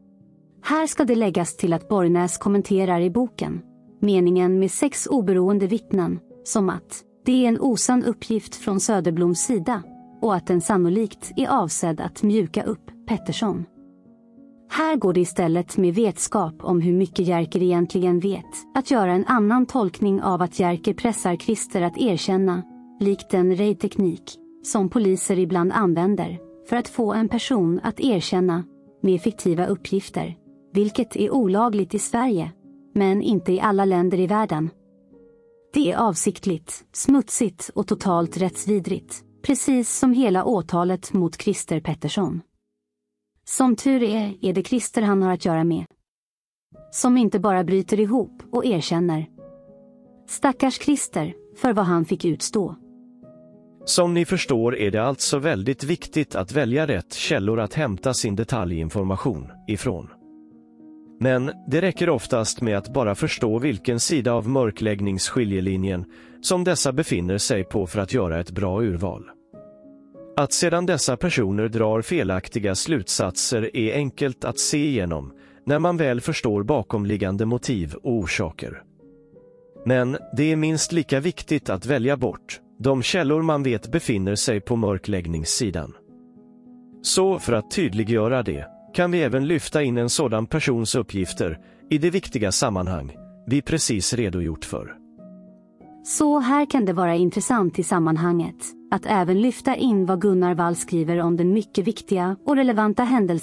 Här ska det läggas till att Borgnäs kommenterar i boken meningen med 6 oberoende vittnen som att det är en osann uppgift från Söderbloms sida och att den sannolikt är avsedd att mjuka upp Pettersson. Här går det istället med vetskap om hur mycket Jerker egentligen vet att göra en annan tolkning av att Jerker pressar Christer att erkänna, likt en rejdteknik som poliser ibland använder för att få en person att erkänna med fiktiva uppgifter, vilket är olagligt i Sverige, men inte i alla länder i världen. Det är avsiktligt, smutsigt och totalt rättsvidrigt, precis som hela åtalet mot Christer Pettersson. Som tur är det Christer han har att göra med. Som inte bara bryter ihop och erkänner. Stackars Christer för vad han fick utstå. Som ni förstår är det alltså väldigt viktigt att välja rätt källor att hämta sin detaljinformation ifrån. Men det räcker oftast med att bara förstå vilken sida av mörkläggningsskiljelinjen som dessa befinner sig på för att göra ett bra urval. Att sedan dessa personer drar felaktiga slutsatser är enkelt att se igenom när man väl förstår bakomliggande motiv och orsaker. Men det är minst lika viktigt att välja bort de källor man vet befinner sig på mörkläggningssidan. Så för att tydliggöra det kan vi även lyfta in en sådan persons uppgifter i det viktiga sammanhang vi precis redogjort för. Så här kan det vara intressant i sammanhanget att även lyfta in vad Gunnar Wall skriver om den mycket viktiga och relevanta händelsen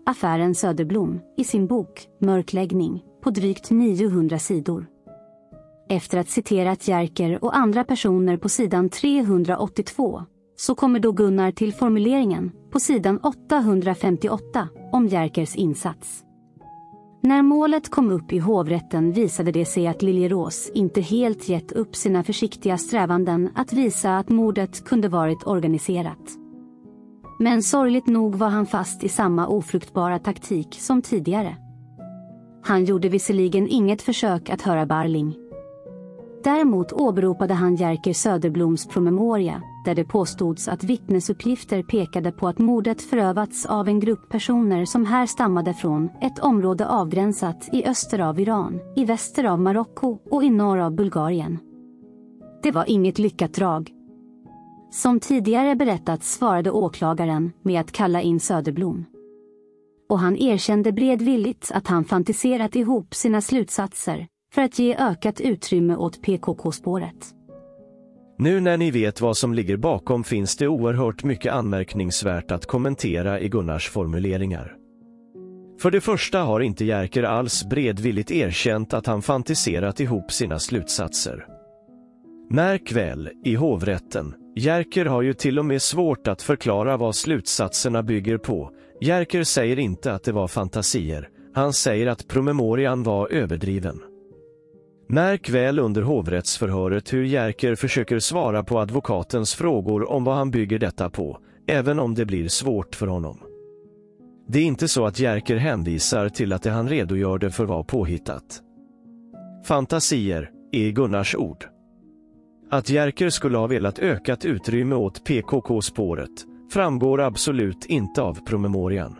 affären Söderblom, i sin bok Mörkläggning på drygt 900 sidor. Efter att citerat Jerker och andra personer på sidan 382 så kommer då Gunnar till formuleringen på sidan 858 om Jerkers insats. När målet kom upp i hovrätten visade det sig att Liljerås inte helt gett upp sina försiktiga strävanden att visa att mordet kunde varit organiserat. Men sorgligt nog var han fast i samma ofruktbara taktik som tidigare. Han gjorde visserligen inget försök att höra Barling. Däremot åberopade han Jerker Söderbloms promemoria, där det påstods att vittnesuppgifter pekade på att mordet förövats av en grupp personer som här stammade från ett område avgränsat i öster av Iran, i väster av Marocko och i norr av Bulgarien. Det var inget lyckat drag. Som tidigare berättats svarade åklagaren med att kalla in Söderblom. Och han erkände beredvilligt att han fantiserat ihop sina slutsatser för att ge ökat utrymme åt PKK-spåret. Nu när ni vet vad som ligger bakom finns det oerhört mycket anmärkningsvärt att kommentera i Gunnars formuleringar. För det första har inte Jerker alls beredvilligt erkänt att han fantiserat ihop sina slutsatser. Märk väl, i hovrätten, Jerker har ju till och med svårt att förklara vad slutsatserna bygger på. Jerker säger inte att det var fantasier, han säger att promemorian var överdriven. Märk väl under hovrättsförhöret hur Jerker försöker svara på advokatens frågor om vad han bygger detta på, även om det blir svårt för honom. Det är inte så att Jerker hänvisar till att det han redogörde för var påhittat. Fantasier är Gunnars ord. Att Jerker skulle ha velat ökat utrymme åt PKK-spåret framgår absolut inte av promemorian.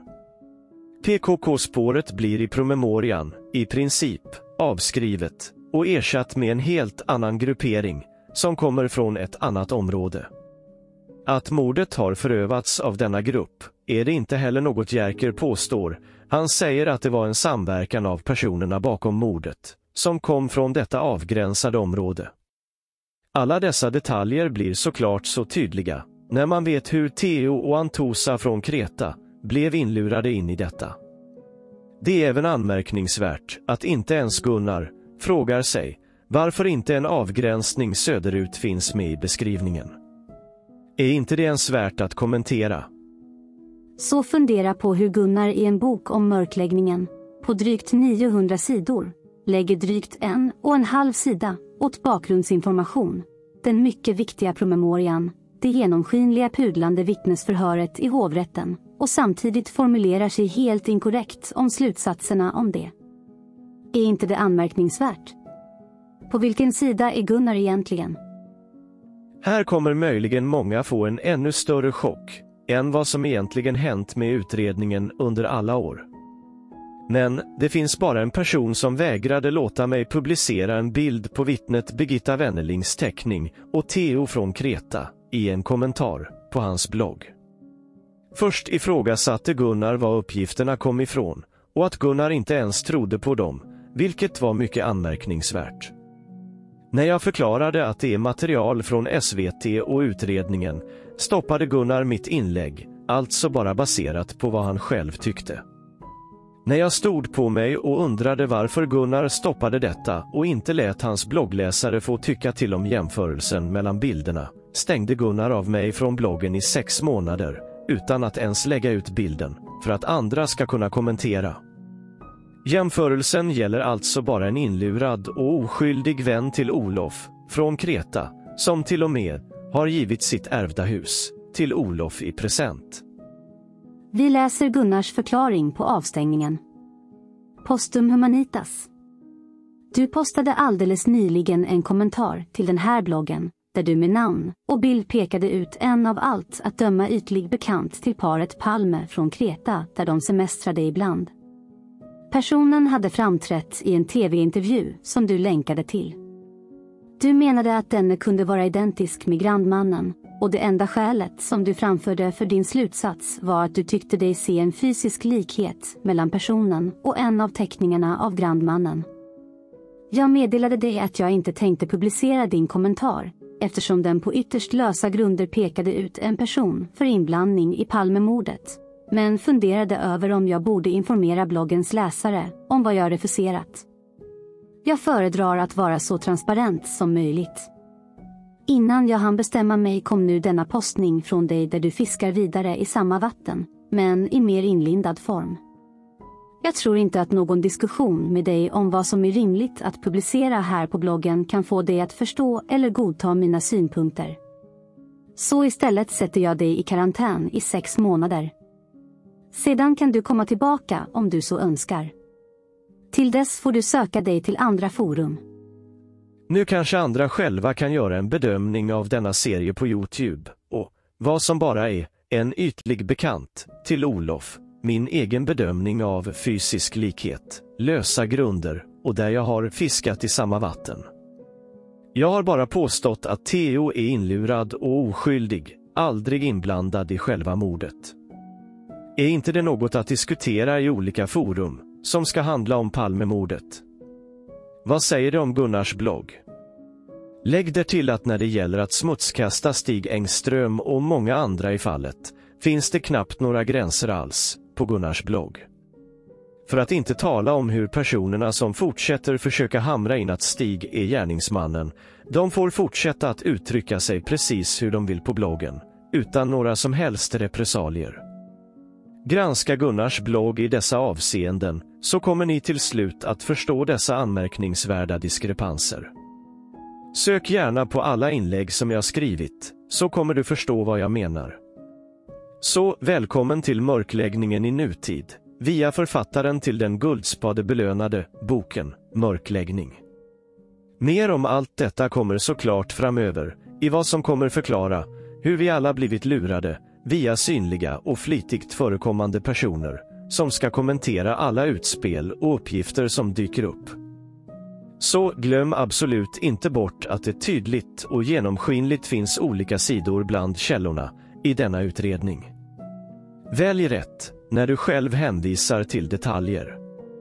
PKK-spåret blir i promemorian, i princip, avskrivet och ersatt med en helt annan gruppering som kommer från ett annat område. Att mordet har förövats av denna grupp är det inte heller något Jerker påstår. Han säger att det var en samverkan av personerna bakom mordet som kom från detta avgränsade område. Alla dessa detaljer blir såklart så tydliga när man vet hur Theo och Antosa från Kreta blev inlurade in i detta. Det är även anmärkningsvärt att inte ens Gunnar frågar sig varför inte en avgränsning söderut finns med i beskrivningen. Är inte det ens värt att kommentera? Så fundera på hur Gunnar i en bok om mörkläggningen, på drygt 900 sidor, lägger drygt 1,5 sida åt bakgrundsinformation, den mycket viktiga promemorian, det genomskinliga pudlande vittnesförhöret i hovrätten och samtidigt formulerar sig helt inkorrekt om slutsatserna om det. Är inte det anmärkningsvärt? På vilken sida är Gunnar egentligen? Här kommer möjligen många få en ännu större chock än vad som egentligen hänt med utredningen under alla år. Men det finns bara en person som vägrade låta mig publicera en bild på vittnet Birgitta Wennerlings teckning och Theo från Kreta i en kommentar på hans blogg. Först ifrågasatte Gunnar var uppgifterna kom ifrån och att Gunnar inte ens trodde på dem, vilket var mycket anmärkningsvärt. När jag förklarade att det är material från SVT och utredningen stoppade Gunnar mitt inlägg, alltså bara baserat på vad han själv tyckte. När jag stod på mig och undrade varför Gunnar stoppade detta och inte lät hans bloggläsare få tycka till om jämförelsen mellan bilderna, stängde Gunnar av mig från bloggen i 6 månader utan att ens lägga ut bilden för att andra ska kunna kommentera. Jämförelsen gäller alltså bara en inlurad och oskyldig vän till Olof från Kreta som till och med har givit sitt ärvda hus till Olof i present. Vi läser Gunnars förklaring på avstängningen. Postum humanitas. Du postade alldeles nyligen en kommentar till den här bloggen där du med namn och bild pekade ut en av allt att döma ytlig bekant till paret Palme från Kreta där de semestrade ibland. Personen hade framträtt i en tv-intervju som du länkade till. Du menade att denne kunde vara identisk med grandmannen och det enda skälet som du framförde för din slutsats var att du tyckte dig se en fysisk likhet mellan personen och en av teckningarna av grandmannen. Jag meddelade dig att jag inte tänkte publicera din kommentar eftersom den på ytterst lösa grunder pekade ut en person för inblandning i Palmemordet men funderade över om jag borde informera bloggens läsare om vad jag refuserat. Jag föredrar att vara så transparent som möjligt. Innan jag hann bestämma mig kom nu denna postning från dig där du fiskar vidare i samma vatten, men i mer inlindad form. Jag tror inte att någon diskussion med dig om vad som är rimligt att publicera här på bloggen kan få dig att förstå eller godta mina synpunkter. Så istället sätter jag dig i karantän i 6 månader. Sedan kan du komma tillbaka om du så önskar. Till dess får du söka dig till andra forum. Nu kanske andra själva kan göra en bedömning av denna serie på YouTube och vad som bara är en ytlig bekant till Olof, min egen bedömning av fysisk likhet, lösa grunder och där jag har fiskat i samma vatten. Jag har bara påstått att Theo är inlurad och oskyldig, aldrig inblandad i själva mordet. Är inte det något att diskutera i olika forum som ska handla om Palmemordet? Vad säger du om Gunnars blogg? Lägg där till att när det gäller att smutskasta Stig Engström och många andra i fallet finns det knappt några gränser alls på Gunnars blogg. För att inte tala om hur personerna som fortsätter försöka hamra in att Stig är gärningsmannen, de får fortsätta att uttrycka sig precis hur de vill på bloggen, utan några som helst repressalier. Granska Gunnars blogg i dessa avseenden så kommer ni till slut att förstå dessa anmärkningsvärda diskrepanser. Sök gärna på alla inlägg som jag skrivit, så kommer du förstå vad jag menar. Så välkommen till mörkläggningen i nutid, via författaren till den guldspadebelönade boken Mörkläggning. Mer om allt detta kommer såklart framöver, i vad som kommer förklara hur vi alla blivit lurade via synliga och flitigt förekommande personer som ska kommentera alla utspel och uppgifter som dyker upp. Så glöm absolut inte bort att det tydligt och genomskinligt finns olika sidor bland källorna i denna utredning. Välj rätt när du själv hänvisar till detaljer.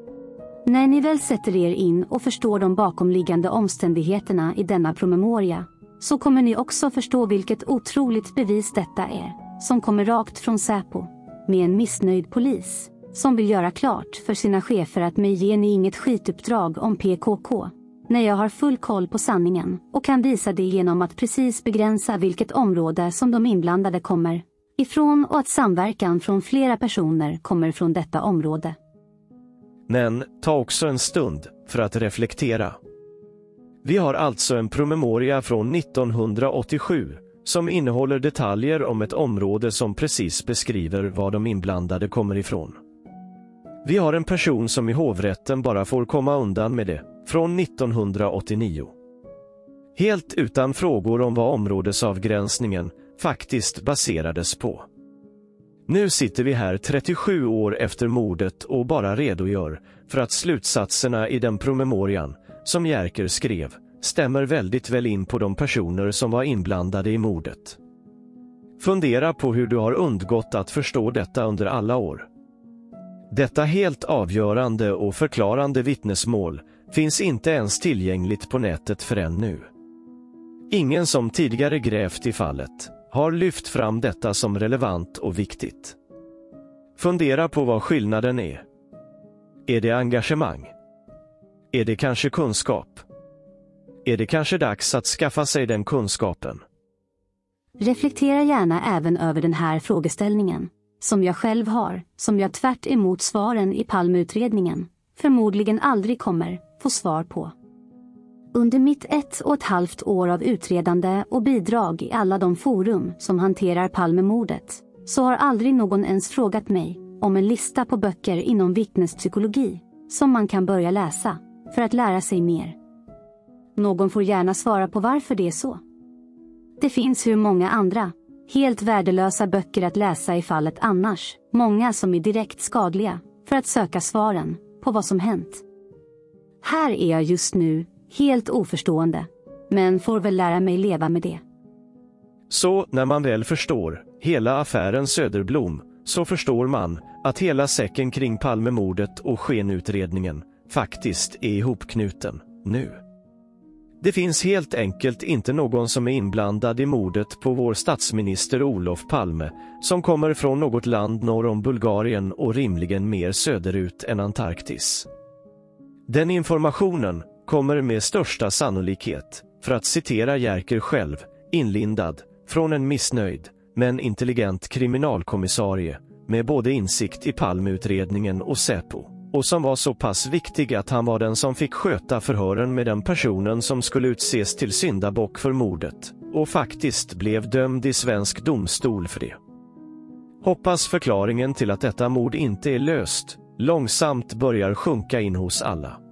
När ni väl sätter er in och förstår de bakomliggande omständigheterna i denna promemoria, så kommer ni också förstå vilket otroligt bevis detta är, som kommer rakt från Säpo, med en missnöjd polis, som vill göra klart för sina chefer att mig ger ni inget skituppdrag om PKK, när jag har full koll på sanningen och kan visa det genom att precis begränsa vilket område som de inblandade kommer ifrån och att samverkan från flera personer kommer från detta område. Men ta också en stund för att reflektera. Vi har alltså en promemoria från 1987 som innehåller detaljer om ett område som precis beskriver var de inblandade kommer ifrån. Vi har en person som i hovrätten bara får komma undan med det, från 1989. Helt utan frågor om vad områdesavgränsningen faktiskt baserades på. Nu sitter vi här 37 år efter mordet och bara redogör för att slutsatserna i den promemorian, som Jerker skrev, stämmer väldigt väl in på de personer som var inblandade i mordet. Fundera på hur du har undgått att förstå detta under alla år. Detta helt avgörande och förklarande vittnesmål finns inte ens tillgängligt på nätet förrän nu. Ingen som tidigare grävt i fallet har lyft fram detta som relevant och viktigt. Fundera på vad skillnaden är. Är det engagemang? Är det kanske kunskap? Är det kanske dags att skaffa sig den kunskapen? Reflektera gärna även över den här frågeställningen, som jag själv har, som jag tvärt emot svaren i Palmeutredningen förmodligen aldrig kommer få svar på. Under mitt 1,5 år av utredande och bidrag i alla de forum som hanterar Palmemordet, så har aldrig någon ens frågat mig om en lista på böcker inom vittnespsykologi som man kan börja läsa för att lära sig mer. Någon får gärna svara på varför det är så. Det finns hur många andra, helt värdelösa böcker att läsa i fallet annars, många som är direkt skadliga för att söka svaren på vad som hänt. Här är jag just nu, helt oförstående, men får väl lära mig leva med det. Så när man väl förstår hela affären Söderblom, så förstår man att hela säcken kring Palmemordet och skenutredningen faktiskt är ihopknuten nu. Det finns helt enkelt inte någon som är inblandad i mordet på vår statsminister Olof Palme, som kommer från något land norr om Bulgarien och rimligen mer söderut än Antarktis. Den informationen kommer med största sannolikhet, för att citera Jerker själv, inlindad från en missnöjd men intelligent kriminalkommissarie med både insikt i Palmeutredningen och Säpo, och som var så pass viktig att han var den som fick sköta förhören med den personen som skulle utses till syndabock för mordet, och faktiskt blev dömd i svensk domstol för det. Hoppas förklaringen till att detta mord inte är löst långsamt börjar sjunka in hos alla.